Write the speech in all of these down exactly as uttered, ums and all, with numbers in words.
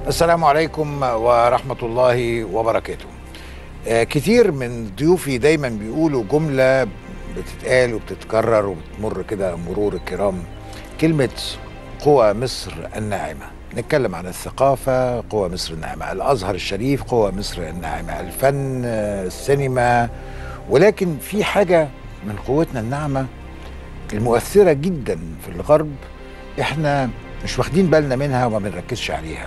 السلام عليكم ورحمة الله وبركاته. آه كتير من ضيوفي دايما بيقولوا جملة بتتقال وبتتكرر وبتمر كده مرور الكرام، كلمة قوى مصر الناعمة. نتكلم عن الثقافة، قوى مصر الناعمة، الأزهر الشريف قوى مصر الناعمة، الفن، السينما. ولكن في حاجة من قوتنا الناعمة المؤثرة جدا في الغرب احنا مش واخدين بالنا منها وما بنركزش عليها.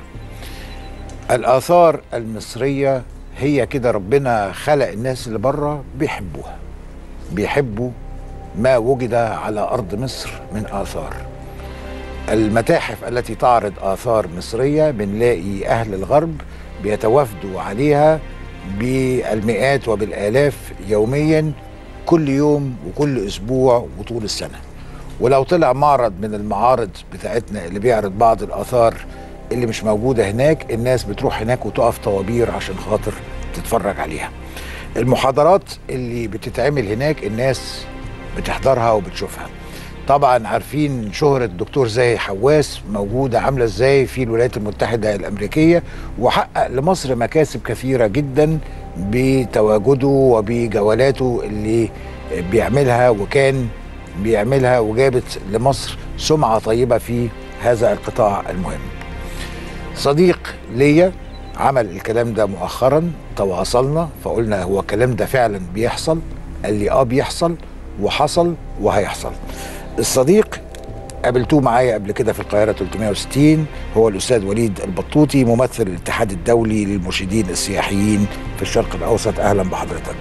الآثار المصرية هي كده، ربنا خلق الناس اللي بره بيحبوها، بيحبوا ما وجد على أرض مصر من آثار. المتاحف التي تعرض آثار مصرية بنلاقي أهل الغرب بيتوافدوا عليها بالمئات وبالآلاف يوميا، كل يوم وكل أسبوع وطول السنة. ولو طلع معرض من المعارض بتاعتنا اللي بيعرض بعض الآثار اللي مش موجودة هناك، الناس بتروح هناك وتقف طوابير عشان خاطر تتفرج عليها. المحاضرات اللي بتتعمل هناك الناس بتحضرها وبتشوفها. طبعا عارفين شهرة الدكتور زاهي حواس موجودة عاملة ازاي في الولايات المتحدة الأمريكية، وحقق لمصر مكاسب كثيرة جدا بتواجده وبجولاته اللي بيعملها، وكان بيعملها وجابت لمصر سمعة طيبة في هذا القطاع المهم. صديق ليا عمل الكلام ده مؤخرا، تواصلنا فقلنا هو الكلام ده فعلا بيحصل؟ قال لي اه بيحصل وحصل وهيحصل. الصديق قابلتوه معايا قبل كده في القاهرة ثلاثمائة وستين، هو الأستاذ وليد البطوطي، ممثل الاتحاد الدولي للمرشدين السياحيين في الشرق الأوسط. أهلا بحضرتك.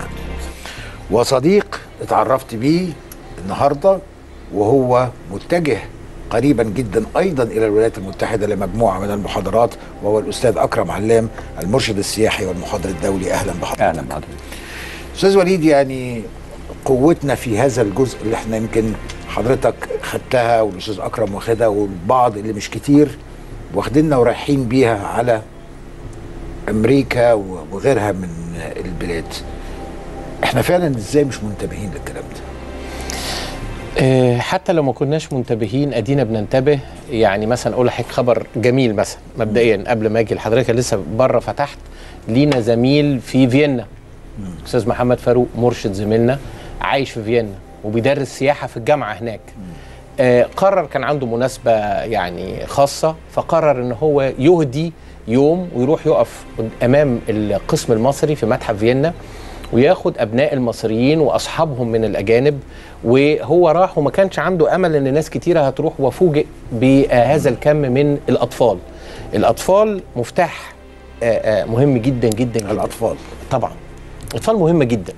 وصديق اتعرفت بيه النهاردة وهو متجه قريبا جدا ايضا الى الولايات المتحده لمجموعه من المحاضرات، وهو الاستاذ اكرم علام، المرشد السياحي والمحاضر الدولي. اهلا بحضرتك. اهلا بحضرتك. استاذ وليد، يعني قوتنا في هذا الجزء اللي احنا يمكن حضرتك خدتها والاستاذ اكرم واخدها والبعض اللي مش كتير واخديننا ورايحين بيها على امريكا وغيرها من البلاد، احنا فعلا ازاي مش منتبهين للكلام ده؟ حتى لو ما كناش منتبهين ادينا بننتبه. يعني مثلا اقول لحضرتك خبر جميل مثلا مبدئيا قبل ما اجي لحضرتك، لسه بره فتحت لينا زميل في فيينا، استاذ محمد فاروق، مرشد زميلنا عايش في فيينا وبيدرس سياحه في الجامعه هناك. آه قرر، كان عنده مناسبه يعني خاصه، فقرر ان هو يهدي يوم ويروح يقف امام القسم المصري في متحف فيينا وياخد ابناء المصريين واصحابهم من الاجانب. وهو راح وما كانش عنده امل ان ناس كتيره هتروح، وفوجئ بهذا الكم من الاطفال. الاطفال مفتاح مهم جدا جدا جدا. الاطفال طبعا الاطفال مهمه جدا.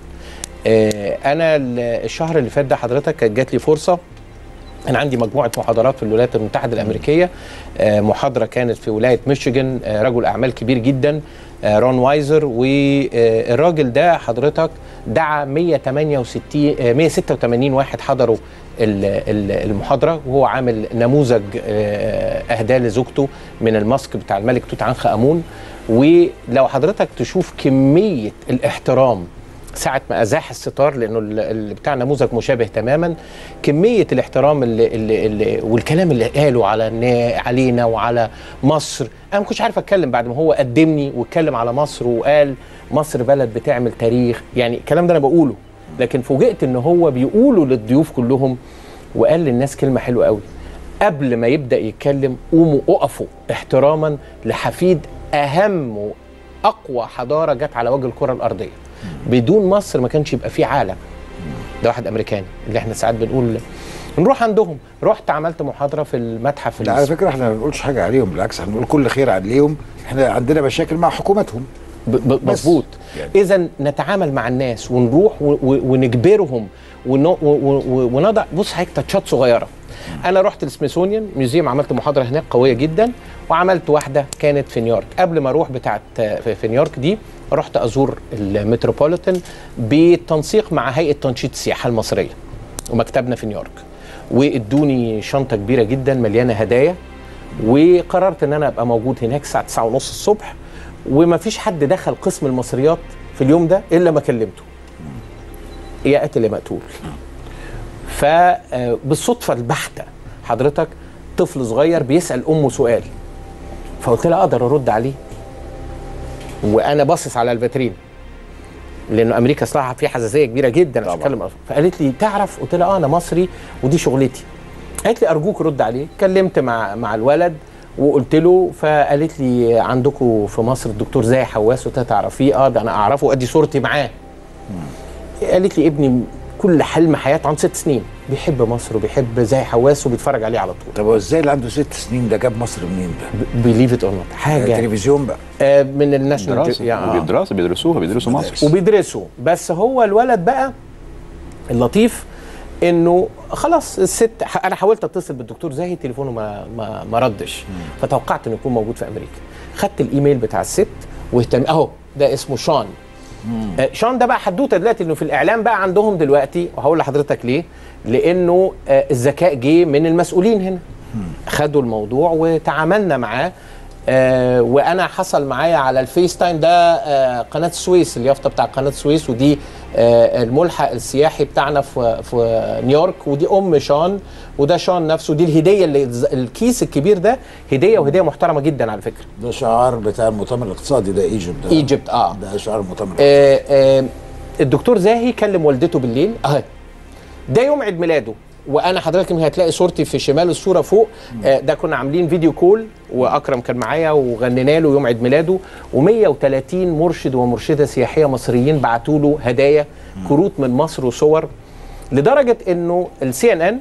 انا الشهر اللي فات ده حضرتك كانت جات لي فرصه، أنا عندي مجموعة محاضرات في الولايات المتحدة الأمريكية. محاضرة كانت في ولاية ميشيغان، رجل أعمال كبير جدا رون وايزر، والراجل ده حضرتك دعا مئة وثمانية وستين مئة وستة وثمانين واحد حضروا المحاضرة، وهو عامل نموذج أهداه لزوجته من الماسك بتاع الملك توت عنخ آمون. ولو حضرتك تشوف كمية الاحترام ساعة ما أزاح الستار، لأنه اللي بتاع نموذج مشابه تماما، كمية الاحترام اللي اللي اللي والكلام اللي قاله على علينا وعلى مصر. أنا ما كنتش عارف أتكلم بعد ما هو قدمني واتكلم على مصر وقال مصر بلد بتعمل تاريخ. يعني الكلام ده أنا بقوله، لكن فوجئت إن هو بيقوله للضيوف كلهم، وقال للناس كلمة حلوة قوي قبل ما يبدأ يتكلم: قوموا اقفوا احتراما لحفيد أهم وأقوى حضارة جت على وجه الكرة الأرضية. بدون مصر ما كانش يبقى فيه عالم. ده واحد امريكاني اللي احنا ساعات بنقول نروح عندهم. رحت عملت محاضره في المتحف. لا على فكره احنا ما بنقولش حاجه عليهم، بالعكس احنا بنقول كل خير عليهم. احنا عندنا مشاكل مع حكومتهم. مظبوط. يعني اذا نتعامل مع الناس ونروح ونجبرهم ونضع. بص حضرتك تاتشات صغيره. انا رحت السميثسونيان ميوزيوم، عملت محاضره هناك قويه جدا، وعملت واحده كانت في نيويورك. قبل ما اروح بتاعه في نيويورك دي، رحت ازور المتروبوليتان بالتنسيق مع هيئه تنشيط السياحه المصريه ومكتبنا في نيويورك، وادوني شنطه كبيره جدا مليانه هدايا. وقررت ان انا ابقى موجود هناك الساعه تسعة ونص الصبح، وما فيش حد دخل قسم المصريات في اليوم ده الا ما كلمته: يا قاتل يا مقتول. فبالصدفه البحته حضرتك طفل صغير بيسال امه سؤال، فقلت لها اقدر ارد عليه وانا باصص على الفاترين، لانه امريكا صراحه في حساسيه كبيره جدا عشان اتكلم. فقالت لي تعرف؟ قلت لها اه انا مصري ودي شغلتي. قالت لي ارجوك رد عليه. كلمت مع مع الولد وقلت له، فقالت لي عندكم في مصر الدكتور زاهي حواس، قلت لها تعرفيه؟ اه ده انا اعرفه وادي صورتي معاه. قالت لي ابني كل حلم حياته عن ست سنين بيحب مصر وبيحب زاهي حواس وبيتفرج عليه على طول. طب هو ازاي اللي عنده ست سنين ده جاب مصر منين ده؟ بيليف ات اور نوت حاجه تلفزيون بقى آه من الناشونال دراسه يعني دراسه بيدرسوها بيدرسوا مصر وبيدرسوا. بس هو الولد بقى اللطيف انه خلاص الست، انا حاولت اتصل بالدكتور زاهي تليفونه ما ما, ما ردش، فتوقعت انه يكون موجود في امريكا. خدت الايميل بتاع الست واهتم، اهو ده اسمه شان. آه شان ده بقى حدوته دلوقتي، انه في الاعلام بقى عندهم دلوقتي، وهقول لحضرتك ليه. لانه آه الذكاء جه من المسؤولين هنا، خدوا الموضوع وتعاملنا معاه. آه وانا حصل معايا على الفيس تايم ده آه قناه السويس، اليافطه بتاع قناه السويس، ودي آه الملحق السياحي بتاعنا في في نيويورك، ودي ام شان وده شان نفسه. دي الهديه اللي الكيس الكبير ده هديه، وهديه محترمه جدا على فكره. ده شعار بتاع المؤتمر الاقتصادي ده، ايجيبت. ايجيبت اه ده شعار المؤتمر. آه آه الدكتور زاهي كلم والدته بالليل اهي، ده يوم عيد ميلاده. وانا حضرتك هتلاقي صورتي في شمال الصوره فوق. آه ده كنا عاملين فيديو كول واكرم كان معايا وغنينا له يوم عيد ميلاده، ومية وتلاتين مرشد ومرشده سياحيه مصريين بعتوا له هدايا، كروت من مصر وصور، لدرجه انه السي ان ان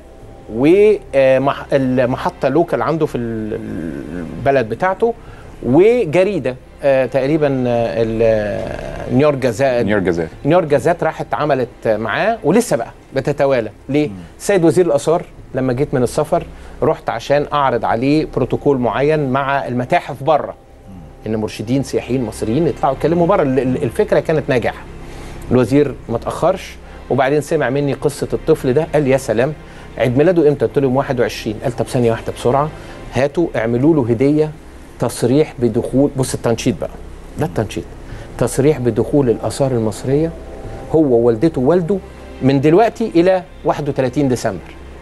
والمحطه لوكال عنده في البلد بتاعته وجريده آه تقريبا آه نيويورك جازات نيويورك جازات نيويورك جازات راحت عملت معاه، ولسه بقى بتتوالى. ليه؟ السيد وزير الاثار لما جيت من السفر رحت عشان اعرض عليه بروتوكول معين مع المتاحف بره، ان مرشدين سياحيين مصريين يطلعوا يتكلموا بره. الفكره كانت ناجحه. الوزير ما تاخرش، وبعدين سمع مني قصه الطفل ده، قال يا سلام عيد ميلاده امتى؟ قلت له يوم واحد وعشرين. قال طب ثانيه واحده بسرعه، هاتوا اعملوا له هديه، تصريح بدخول، بص التنشيط بقى ده التنشيط، تصريح بدخول الاثار المصريه هو ووالدته ووالده من دلوقتي الى واحد وتلاتين ديسمبر.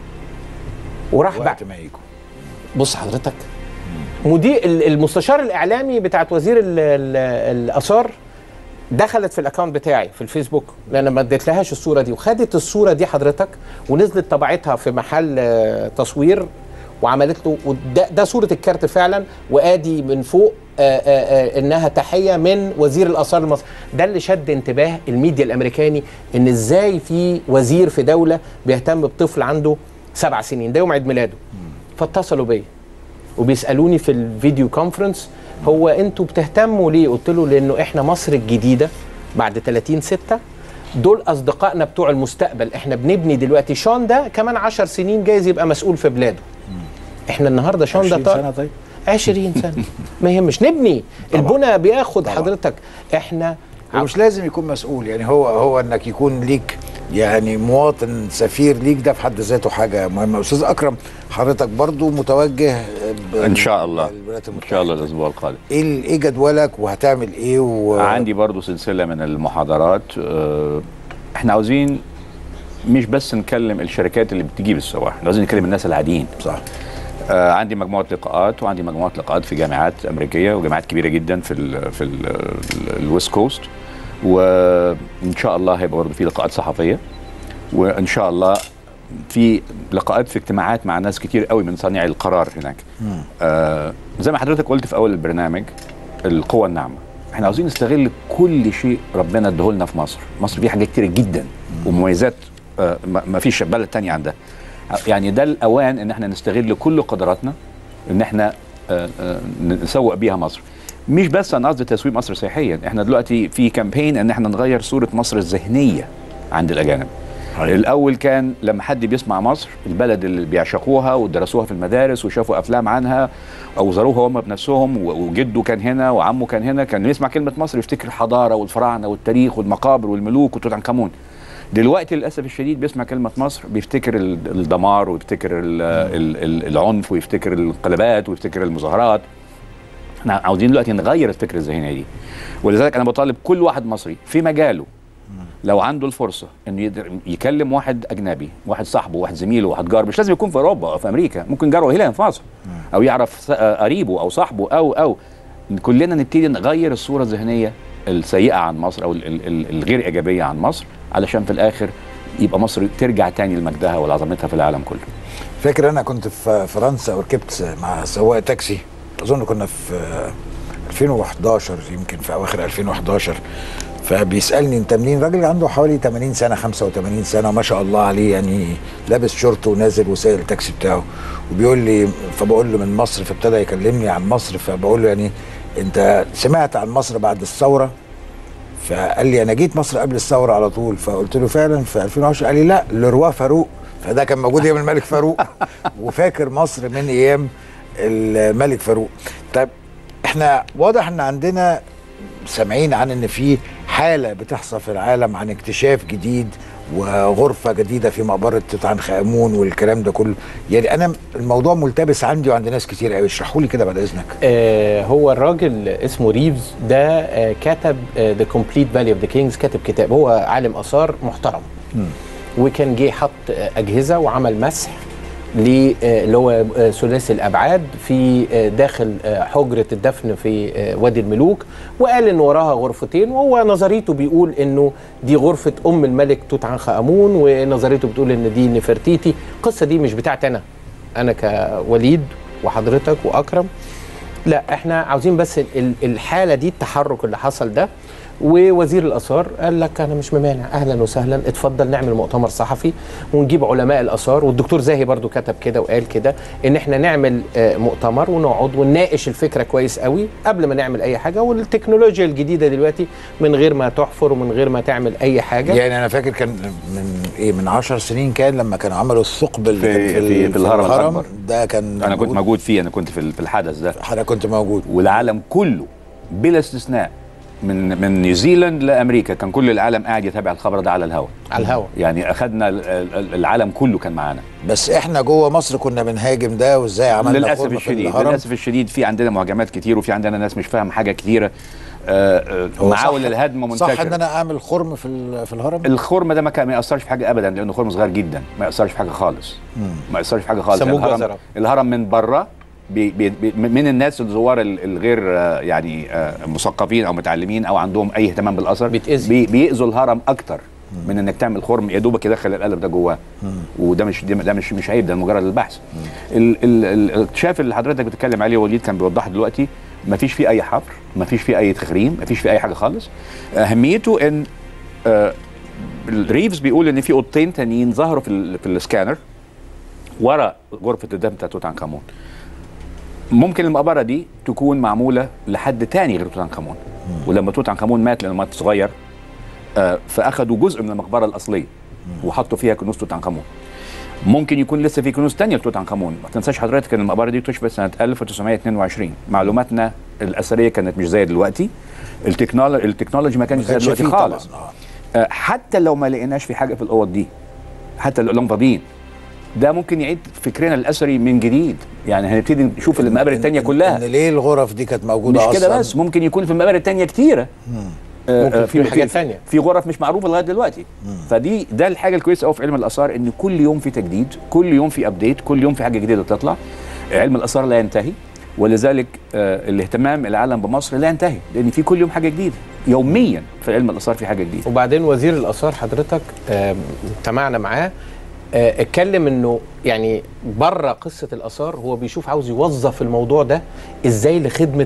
وراح بقى ما يجوا. بص حضرتك، مدير المستشار الاعلامي بتاعت وزير ال ال الاثار دخلت في الاكونت بتاعي في الفيسبوك، لان ما اديتلهاش الصوره دي، وخدت الصوره دي حضرتك ونزلت طبعتها في محل تصوير وعملت له، وده ده صوره الكارت فعلا، وادي من فوق آآ آآ انها تحيه من وزير الاثار المصري. ده اللي شد انتباه الميديا الامريكاني، ان ازاي في وزير في دوله بيهتم بطفل عنده سبع سنين، ده يوم عيد ميلاده. فاتصلوا بيا وبيسالوني في الفيديو كونفرنس، هو انتوا بتهتموا ليه؟ قلت له لانه احنا مصر الجديده بعد تلاتين ستة، دول اصدقائنا بتوع المستقبل. احنا بنبني دلوقتي، شان ده كمان عشر سنين جايز يبقى مسؤول في بلاده. احنا النهارده شان ده عشرين سنة طيب عشرين سنة ما يهمش، نبني. البنى بياخد طبعا. حضرتك احنا ومش لازم يكون مسؤول، يعني هو هو انك يكون ليك يعني مواطن سفير ليك، ده في حد ذاته حاجه مهمه. استاذ اكرم، حضرتك برضو متوجه ان شاء الله ان شاء الله الاسبوع القادم. ايه ايه جدولك وهتعمل ايه؟ و... عندي برضو سلسله من المحاضرات. اه احنا عاوزين مش بس نكلم الشركات اللي بتجيب السواح، عاوزين نكلم الناس العاديين. صح. آه عندي مجموعه لقاءات، وعندي مجموعه لقاءات في جامعات امريكيه وجامعات كبيره جدا في ال في الويست كوست، وان شاء الله هيبقى برضه في لقاءات صحفيه، وان شاء الله في لقاءات في اجتماعات مع ناس كتير قوي من صانعي القرار هناك. آه زي ما حضرتك قلت في اول البرنامج، القوى الناعمه، احنا عاوزين نستغل كل شيء ربنا اداهولنا في مصر. مصر فيها حاجات كتير جدا ومميزات آه ما فيش بلد تاني عندها. يعني ده الاوان ان احنا نستغل كل قدراتنا، ان احنا آه آه نسوق بيها مصر. مش بس انا قصدي تسويق مصر سياحيا، احنا دلوقتي في كامبين ان احنا نغير صوره مصر الذهنيه عند الاجانب. حقيقي. الاول كان لما حد بيسمع مصر، البلد اللي بيعشقوها ودرسوها في المدارس وشافوا افلام عنها او زاروها هم بنفسهم، وجده كان هنا وعمه كان هنا، كان يسمع كلمه مصر يفتكر الحضاره والفراعنه والتاريخ والمقابر والملوك وتوت عنخ امون. دلوقتي للاسف الشديد بيسمع كلمه مصر بيفتكر الدمار ويفتكر العنف ويفتكر الانقلابات ويفتكر المظاهرات. احنا عاوزين دلوقتي نغير الفكره الذهنيه دي، ولذلك انا بطالب كل واحد مصري في مجاله لو عنده الفرصه انه يقدر يكلم واحد اجنبي، واحد صاحبه، واحد زميله، واحد جار، مش لازم يكون في اوروبا او في امريكا، ممكن جاره هنا في مصر، او يعرف قريبه او صاحبه او او كلنا نبتدي نغير الصوره الذهنيه السيئه عن مصر او الغير ايجابيه عن مصر، علشان في الاخر يبقى مصر ترجع تاني لمجدها ولعظمتها في العالم كله. فاكر انا كنت في فرنسا وركبت مع سواق تاكسي، اظن كنا في ألفين وحداشر، يمكن في اواخر ألفين وحداشر، فبيسالني انت منين؟ راجل عنده حوالي ثمانين سنه خمسة وثمانين سنه وما شاء الله عليه، يعني لابس شورت ونازل وسايق التاكسي بتاعه، وبيقول لي، فبقول له من مصر، فابتدى يكلمني عن مصر، فبقول له يعني انت سمعت عن مصر بعد الثوره؟ فقال لي انا جيت مصر قبل الثوره على طول. فقلت له فعلا في ألفين وعشرة؟ قال لي لا، لروا فاروق، فده كان موجود ايام الملك فاروق وفاكر مصر من ايام الملك فاروق. طيب احنا واضح ان عندنا سامعين عن ان في حاله بتحصل في العالم عن اكتشاف جديد وغرفه جديده في مقبره توت عنخ امون والكلام ده كله، يعني انا الموضوع ملتبس عندي وعند ناس كتير قوي، اشرحوا لي كده بعد اذنك. آه هو الراجل اسمه ريفز ده آه كتب ذا كومبليت فالي اوف ذا كينجز، كاتب كتاب، هو عالم اثار محترم. م. وكان جه حط اجهزه وعمل مسح اللي هو ثلاثي الابعاد في داخل حجره الدفن في وادي الملوك، وقال ان وراها غرفتين، وهو نظريته بيقول انه دي غرفه ام الملك توت عنخ امون، ونظريته بتقول ان دي نفرتيتي. القصه دي مش بتاعتي انا انا كوليد وحضرتك واكرم، لا احنا عاوزين بس الحاله دي، التحرك اللي حصل ده. ووزير الاثار قال لك انا مش ممانع، اهلا وسهلا، اتفضل نعمل مؤتمر صحفي ونجيب علماء الاثار، والدكتور زاهي برضو كتب كده وقال كده ان احنا نعمل مؤتمر ونقعد ونناقش الفكره كويس قوي قبل ما نعمل اي حاجه. والتكنولوجيا الجديده دلوقتي من غير ما تحفر ومن غير ما تعمل اي حاجه، يعني انا فاكر كان من ايه من عشر سنين كان لما كانوا عملوا الثقب اللي في, في, في, في, في الهرم الأكبر ده، كان انا كنت موجود فيه، انا كنت في الحدث ده، انا كنت موجود، والعالم كله بلا استثناء من من نيوزيلاند لامريكا كان كل العالم قاعد يتابع الخبر ده على الهواء على الهواء يعني اخذنا العالم كله كان معانا. بس احنا جوه مصر كنا بنهاجم ده، وازاي عملنا للاسف الشديد للاسف الشديد في عندنا مهاجمات كتير، وفي عندنا ناس مش فاهم حاجه كتيره. معاول الهدم منتشر. صح ان انا اعمل خرم في في الهرم؟ الخرم ده ما كان ما ياثرش في حاجه ابدا، لانه خرم صغير جدا، ما ياثرش في حاجه خالص. مم. ما ياثرش في حاجه خالص. الهرم, الهرم من بره بي بي بي من الناس الزوار الغير يعني مثقفين او متعلمين او عندهم اي اهتمام بالاثر، بي بيأذوا الهرم اكتر من انك تعمل خرم يا دوبك يدخل القلب ده جواه، وده مش ده مش مش عيب، ده مجرد البحث. الاكتشاف اللي حضرتك بتتكلم عليه وليد كان بيوضح دلوقتي، ما فيش فيه اي حفر، ما فيش فيه اي تخريم، ما فيش فيه اي حاجه خالص. اهميته ان آه ريفز بيقول ان في اوضتين تانيين ظهروا في في السكانر ورا غرفه الدفن بتاعت توت عنخ امون. ممكن المقبره دي تكون معموله لحد تاني غير توت عنخ امون، ولما توت عنخ امون مات لانه مات صغير آه فاخدوا جزء من المقبره الاصليه وحطوا فيها كنوز توت عنخ امون. ممكن يكون لسه في كنوز تانية لتوت عنخ امون. ما تنساش حضرتك ان المقبره دي اكتشفت سنه ألف وتسعمائة واثنين وعشرين، معلوماتنا الاثريه كانت مش زي دلوقتي، التكنولوجي التكنولوجي ما كانش زي دلوقتي خالص. آه حتى لو ما لقيناش في حاجه في الاوض دي، حتى لو فاضيين، ده ممكن يعيد فكرنا الاثري من جديد. يعني هنبتدي نشوف المقابر الثانيه كلها، ان ليه الغرف دي كانت موجوده مش كده بس، ممكن يكون في المقابر الثانيه كتيره، ممكن في حاجات ثانيه، في غرف مش معروفه لغايه دلوقتي. مم. فدي ده الحاجه الكويسه قوي في علم الاثار، ان كل يوم في تجديد، كل يوم في ابديت، كل يوم في حاجه جديده تطلع. علم الاثار لا ينتهي، ولذلك آه الاهتمام العالم بمصر لا ينتهي، لان في كل يوم حاجه جديده، يوميا في علم الاثار في حاجه جديده. وبعدين وزير الاثار حضرتك اجتمعنا آه معاه، آه اتكلم انه يعني بره قصه الاثار هو بيشوف عاوز يوظف الموضوع ده ازاي لخدمه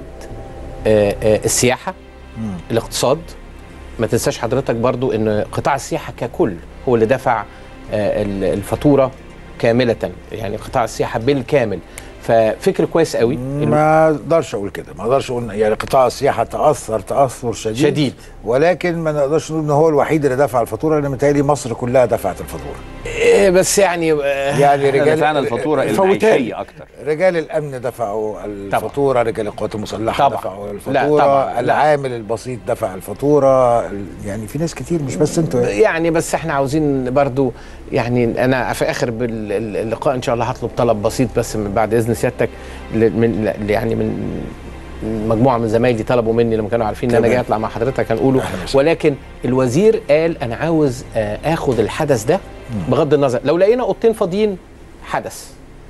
آه آه السياحه، مم. الاقتصاد. ما تنساش حضرتك برضو ان قطاع السياحه ككل هو اللي دفع آه الفاتوره كامله، يعني قطاع السياحه بالكامل. ففكر كويس قوي. ما اقدرش اقول كده، ما اقدرش اقول يعني قطاع السياحه تاثر تاثر شديد شديد، ولكن ما نقدرش نقول ان هو الوحيد اللي دفع الفاتوره، لان متهيألي مصر كلها دفعت الفاتوره. إيه بس يعني يعني رجال دفعنا الفاتوره المعيشيه اكتر، رجال الامن دفعوا الفاتوره، رجال القوات المسلحه طبعا دفعوا الفاتوره، العامل البسيط دفع الفاتوره، يعني في ناس كتير مش بس انتوا يعني. يعني بس احنا عاوزين برضو، يعني انا في اخر اللقاء ان شاء الله هطلب طلب بسيط بس من بعد اذن سيادتك، من يعني من مجموعه من زمايلي طلبوا مني لما كانوا عارفين ان انا جاي اطلع مع حضرتك هنقوله، ولكن الوزير قال انا عاوز اخد الحدث ده بغض النظر لو لقينا اوضتين فاضيين حدث،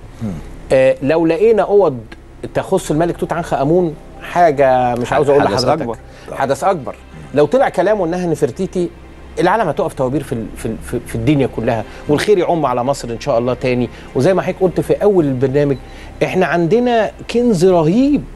آه لو لقينا اوض تخص الملك توت عنخ امون حاجه مش عاوز اقول لحضرتك أكبر. حدث اكبر. لو طلع كلامه انها نفرتيتي العالم هتقف توابير في في في الدنيا كلها، والخير يعم على مصر ان شاء الله تاني. وزي ما حضرتك قلت في اول البرنامج احنا عندنا كنز رهيب،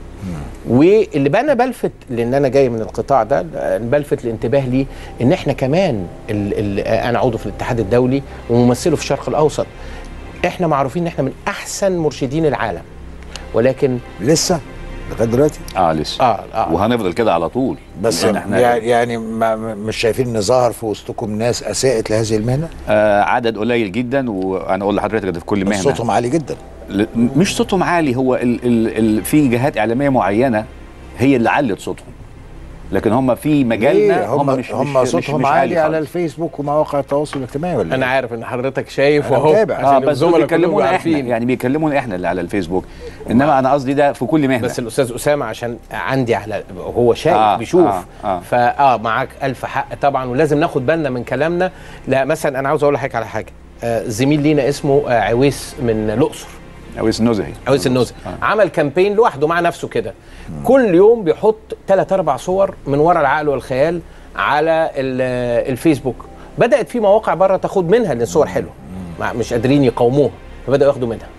واللي بقى انا بلفت لان انا جاي من القطاع ده بلفت الانتباه ليه ان احنا كمان ال ال انا عضو في الاتحاد الدولي وممثله في الشرق الاوسط، احنا معروفين ان احنا من احسن مرشدين العالم، ولكن لسه لغايه دلوقتي اه لسه اه, آه. وهنفضل كده على طول. بس احنا يعني, يعني ما مش شايفين ان ظهر في وسطكم ناس اساءت لهذه المهنه؟ آه عدد قليل جدا، وانا اقول لحضرتك ده في كل مهنه صوتهم عالي جدا. مش صوتهم عالي، هو ال ال ال في جهات اعلاميه معينه هي اللي علت صوتهم، لكن هم في مجالنا هم مش هم صوتهم مش عالي على الفيسبوك ومواقع التواصل الاجتماعي ولا انا إيه؟ عارف ان حضرتك شايف وهو اه بس بيكلمونا احنا، يعني بيكلمونا احنا اللي على الفيسبوك، انما انا قصدي ده في كل مهنه. بس الاستاذ اسامه عشان عندي على هو شايف آه بيشوف آه آه فاه معاك الف حق طبعا، ولازم ناخد بالنا من كلامنا. لا مثلا انا عاوز اقول لحضرتك على حاجه، آه زميل لينا اسمه آه عويس من الاقصر، عويس النوزهي عويس النوزهي آه. عمل كامبين لوحده مع نفسه كده، كل يوم بيحط ثلاث اربع صور من وراء العقل والخيال على الفيسبوك. بدات في مواقع بره تاخد منها لان الصور حلوه مش قادرين يقاوموها فبداوا ياخدوا منها.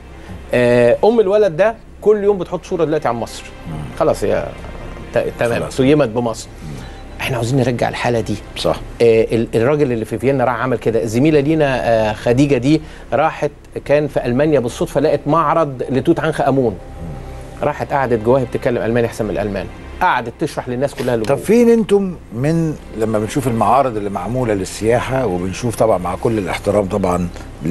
ام الولد ده كل يوم بتحط صوره دلوقتي عن مصر، خلاص هي تمام سيمت بمصر. احنا عاوزين نرجع الحاله دي صح. آه الراجل اللي في فيينا راح عمل كده، الزميله لينا آه خديجه دي راحت كان في المانيا بالصدفه لقت معرض لتوت عنخ امون، راحت قعدت جواها بتتكلم الماني احسن من الالمان، قعدت تشرح للناس كلها اللي طب فين انتم من لما بنشوف المعارض اللي معموله للسياحه، وبنشوف طبعا مع كل الاحترام طبعا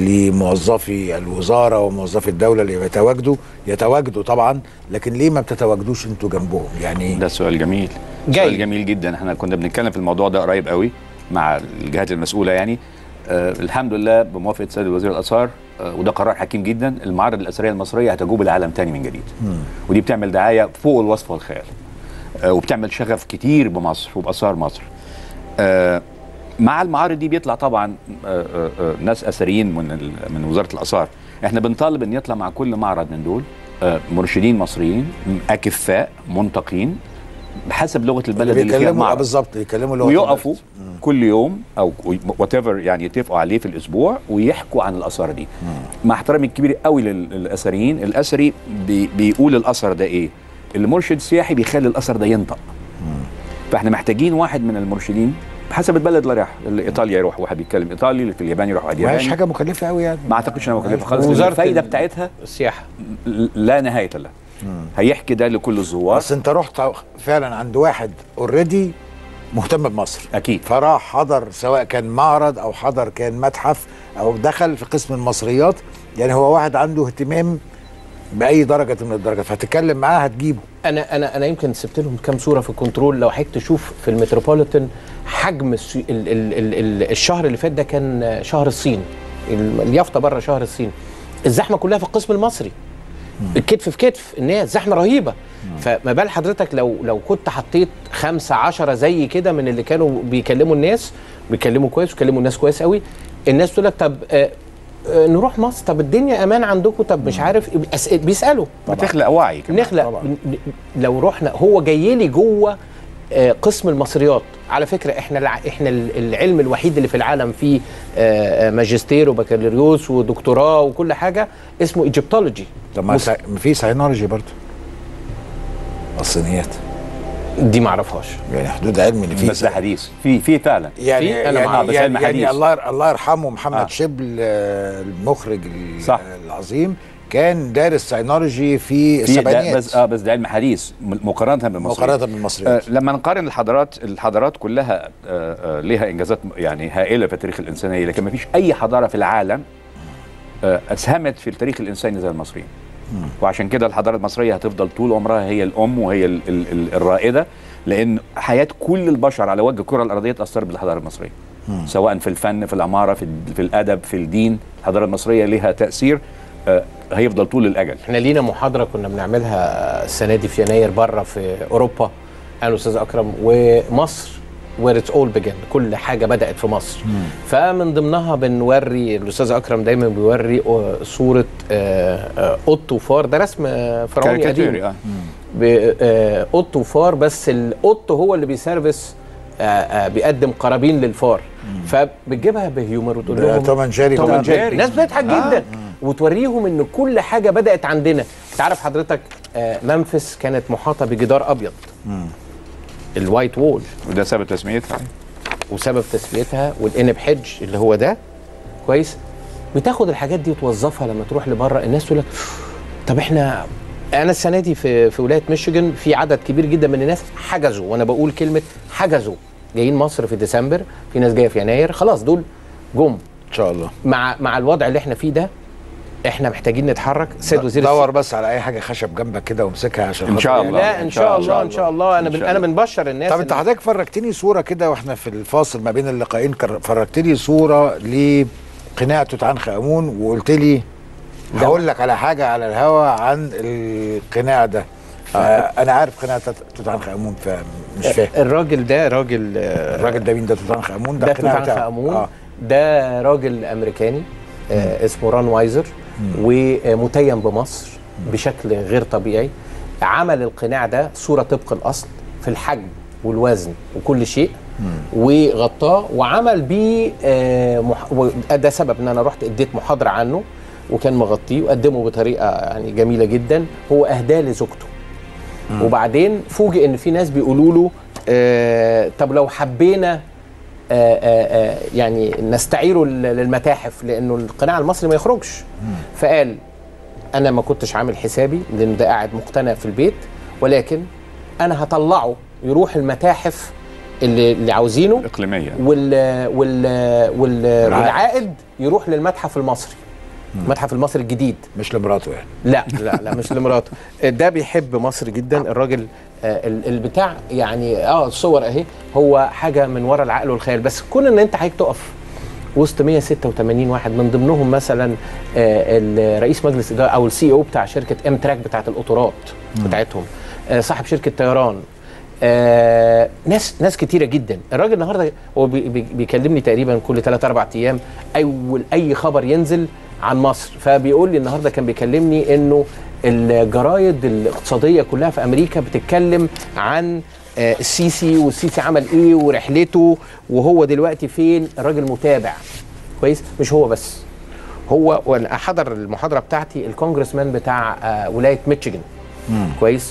لموظفي الوزاره وموظفي الدوله اللي يتواجدوا يتواجدوا طبعا، لكن ليه ما بتتواجدوش انتوا جنبهم؟ يعني ده سؤال جميل جاي. سؤال جميل جدا. احنا كنا بنتكلم في الموضوع ده قريب قوي مع الجهات المسؤوله يعني. آه الحمد لله بموافقه سيد وزير الاثار، آه وده قرار حكيم جدا، المعارض الاثريه المصريه هتجوب العالم تاني من جديد. مم. ودي بتعمل دعايه فوق الوصف والخيال، آه وبتعمل شغف كتير بمصر وباثار مصر. آه مع المعارض دي بيطلع طبعا آه آه آه ناس اثريين من من وزاره الاثار. احنا بنطالب ان يطلع مع كل معرض من دول آه مرشدين مصريين اكفاء منتقين بحسب لغه البلد اللي فيها المعرض بالظبط، يكلموا لغه ويقفوا كل يوم او وات ايفر يعني يتفقوا عليه في الاسبوع ويحكوا عن الاثار دي. مم. مع احترامي الكبير قوي للاثريين، الاثري بي بيقول الاثر ده ايه، المرشد سياحي بيخلي الاثر ده ينطق. مم. فاحنا محتاجين واحد من المرشدين بحسب البلد اللي رايح، ايطاليا يروح واحد بيتكلم ايطالي، في اليابان يروح واحد ياباني. مش حاجه مكلفه قوي يعني، ما اعتقدش انها مكلفه خالص. الفايده بتاعتها السياحه لا نهايه لها. هيحكي ده لكل الزوار. بس انت رحت فعلا عند واحد اوريدي مهتم بمصر اكيد، فراح حضر سواء كان معرض او حضر كان متحف او دخل في قسم المصريات، يعني هو واحد عنده اهتمام باي درجه من الدرجات، فهتتكلم معاه هتجيبه. انا انا انا يمكن سبت لهم كام صوره في الكنترول، لو حضرتك تشوف في المتروبوليتان حجم السي... ال... ال... ال... ال... الشهر اللي فات ده كان شهر الصين، اليافطه بره شهر الصين، الزحمه كلها في القسم المصري، الكتف في كتف الناس، زحمه رهيبه. فما بال حضرتك لو لو كنت حطيت خمسة عشرة زي كده من اللي كانوا بيكلموا الناس، بيكلموا كويس ويكلموا الناس كويس قوي، الناس تقول لك طب آه آه نروح مصر، طب الدنيا امان عندكم، طب مش عارف بيسالوا. بتخلق وعي كمان. نخلق لو رحنا، هو جاي لي جوه آه قسم المصريات. على فكره احنا احنا العلم الوحيد اللي في العالم فيه آه ماجستير وبكالوريوس ودكتوراه وكل حاجه اسمه ايجيبتولوجي. طب ما في ساينولوجي برضه الصينيات دي ما اعرفهاش، يعني حدود علمي اللي فيه بس ده حديث في في فعلا يعني في انا يعني, بس يعني, يعني, يعني الله الله يرحمه محمد آه. شبل المخرج صح. العظيم كان دارس ساينولوجي في السبعينات، بس اه بس ده علم حديث مقارنه بالمصريات. مقارنه بالمصريات آه لما نقارن الحضارات، الحضارات كلها آه آه ليها انجازات يعني هائله في تاريخ الانسانيه، لكن ما فيش اي حضاره في العالم آه اسهمت في التاريخ الانساني زي المصريين. مم. وعشان كده الحضاره المصريه هتفضل طول عمرها هي الام وهي ال ال ال الرائده، لان حياه كل البشر على وجه الكره الارضيه تاثر بالحضاره المصريه. مم. سواء في الفن، في العماره، في, في الادب، في الدين، الحضاره المصريه لها تاثير آه هيفضل طول الاجل. احنا لينا محاضره كنا بنعملها السنه دي في يناير بره في اوروبا انا والاستاذ اكرم، ومصر where it's all began، كل حاجه بدات في مصر. مم. فمن ضمنها بنوري، الاستاذ اكرم دايما بيوري صوره قط وفار، ده رسم فرعوني قديم. اه قط وفار، بس القط هو اللي بيسرفس آه آه بيقدم قرابين للفار. مم. فبتجيبها بهيومر وتقول لهم توم جيري. توم جيري الناس بتضحك آه. جدا. مم. وتوريهم ان كل حاجه بدات عندنا. تعرف حضرتك آه منفس كانت محاطه بجدار ابيض، مم. الوايت وول، وده سبب تسميتها وسبب تسميتها. والانب حج اللي هو ده كويس، بتاخد الحاجات دي وتوظفها لما تروح لبره. الناس تقول لك طب احنا، انا السنه دي في في ولايه ميشيغان في عدد كبير جدا من الناس حجزوا، وانا بقول كلمه حجزوا، جايين مصر في ديسمبر، في ناس جايه في يناير، خلاص دول جم ان شاء الله. مع مع الوضع اللي احنا فيه ده احنا محتاجين نتحرك. سيد وزير دور بس على اي حاجه خشب جنبك كده وامسكها عشان ان شاء الله. لا ان شاء الله ان شاء الله. انا بن انا بنبشر الناس. طب انت حضرتك فرجتني صوره كده واحنا في الفاصل ما بين اللقاءين، فرجت لي صوره لقناع توت عنخ امون، وقلت لي هقول لك على حاجه على الهوا عن القناع ده. آه. انا عارف قناع توت عنخ امون، فمش فاهم الراجل ده راجل الراجل ده مين؟ ده توت عنخ امون؟ ده توت عنخ امون. آه. ده راجل امريكاني آه اسمه ران وايزر، ومتيم بمصر بشكل غير طبيعي. عمل القناع ده صورة طبق الأصل في الحجم والوزن وكل شيء، وغطاه وعمل بيه آه مح... ده سبب ان انا رحت اديت محاضرة عنه، وكان مغطيه وقدمه بطريقة يعني جميلة جدا. هو اهداه لزوجته. مم. وبعدين فوجئ ان في ناس بيقولوا له آه طب لو حبينا آآ آآ يعني نستعيره للمتاحف، لانه القناع المصري ما يخرجش. مم. فقال انا ما كنتش عامل حسابي لان ده قاعد مقتنع في البيت، ولكن انا هطلعه يروح المتاحف اللي, اللي عاوزينه اقليميه، وال وال وال والعائد يروح للمتحف المصري. مم. المتحف المصري الجديد. مش لمراته يعني؟ لا لا لا مش لمراته. ده بيحب مصر جدا الراجل. آه البتاع يعني اه الصور اهي، هو حاجه من وراء العقل والخيال. بس كون ان انت حضرتك تقف وسط مية وستة وتمانين واحد، من ضمنهم مثلا آه رئيس مجلس الاداره او السي او بتاع شركه ام تراك بتاعت القطارات بتاعتهم، آه صاحب شركه طيران، آه ناس ناس كتيره جدا. الراجل النهارده هو بي بي بيكلمني تقريبا كل ثلاثة أربعة ايام، اول اي خبر ينزل عن مصر. فبيقول لي النهارده كان بيكلمني انه الجرايد الاقتصاديه كلها في امريكا بتتكلم عن آه السيسي، والسيسي عمل ايه ورحلته وهو دلوقتي فين. الراجل متابع كويس. مش هو بس، هو وانا حضر المحاضره بتاعتي الكونجرسمان بتاع آه ولايه ميشيغان كويس،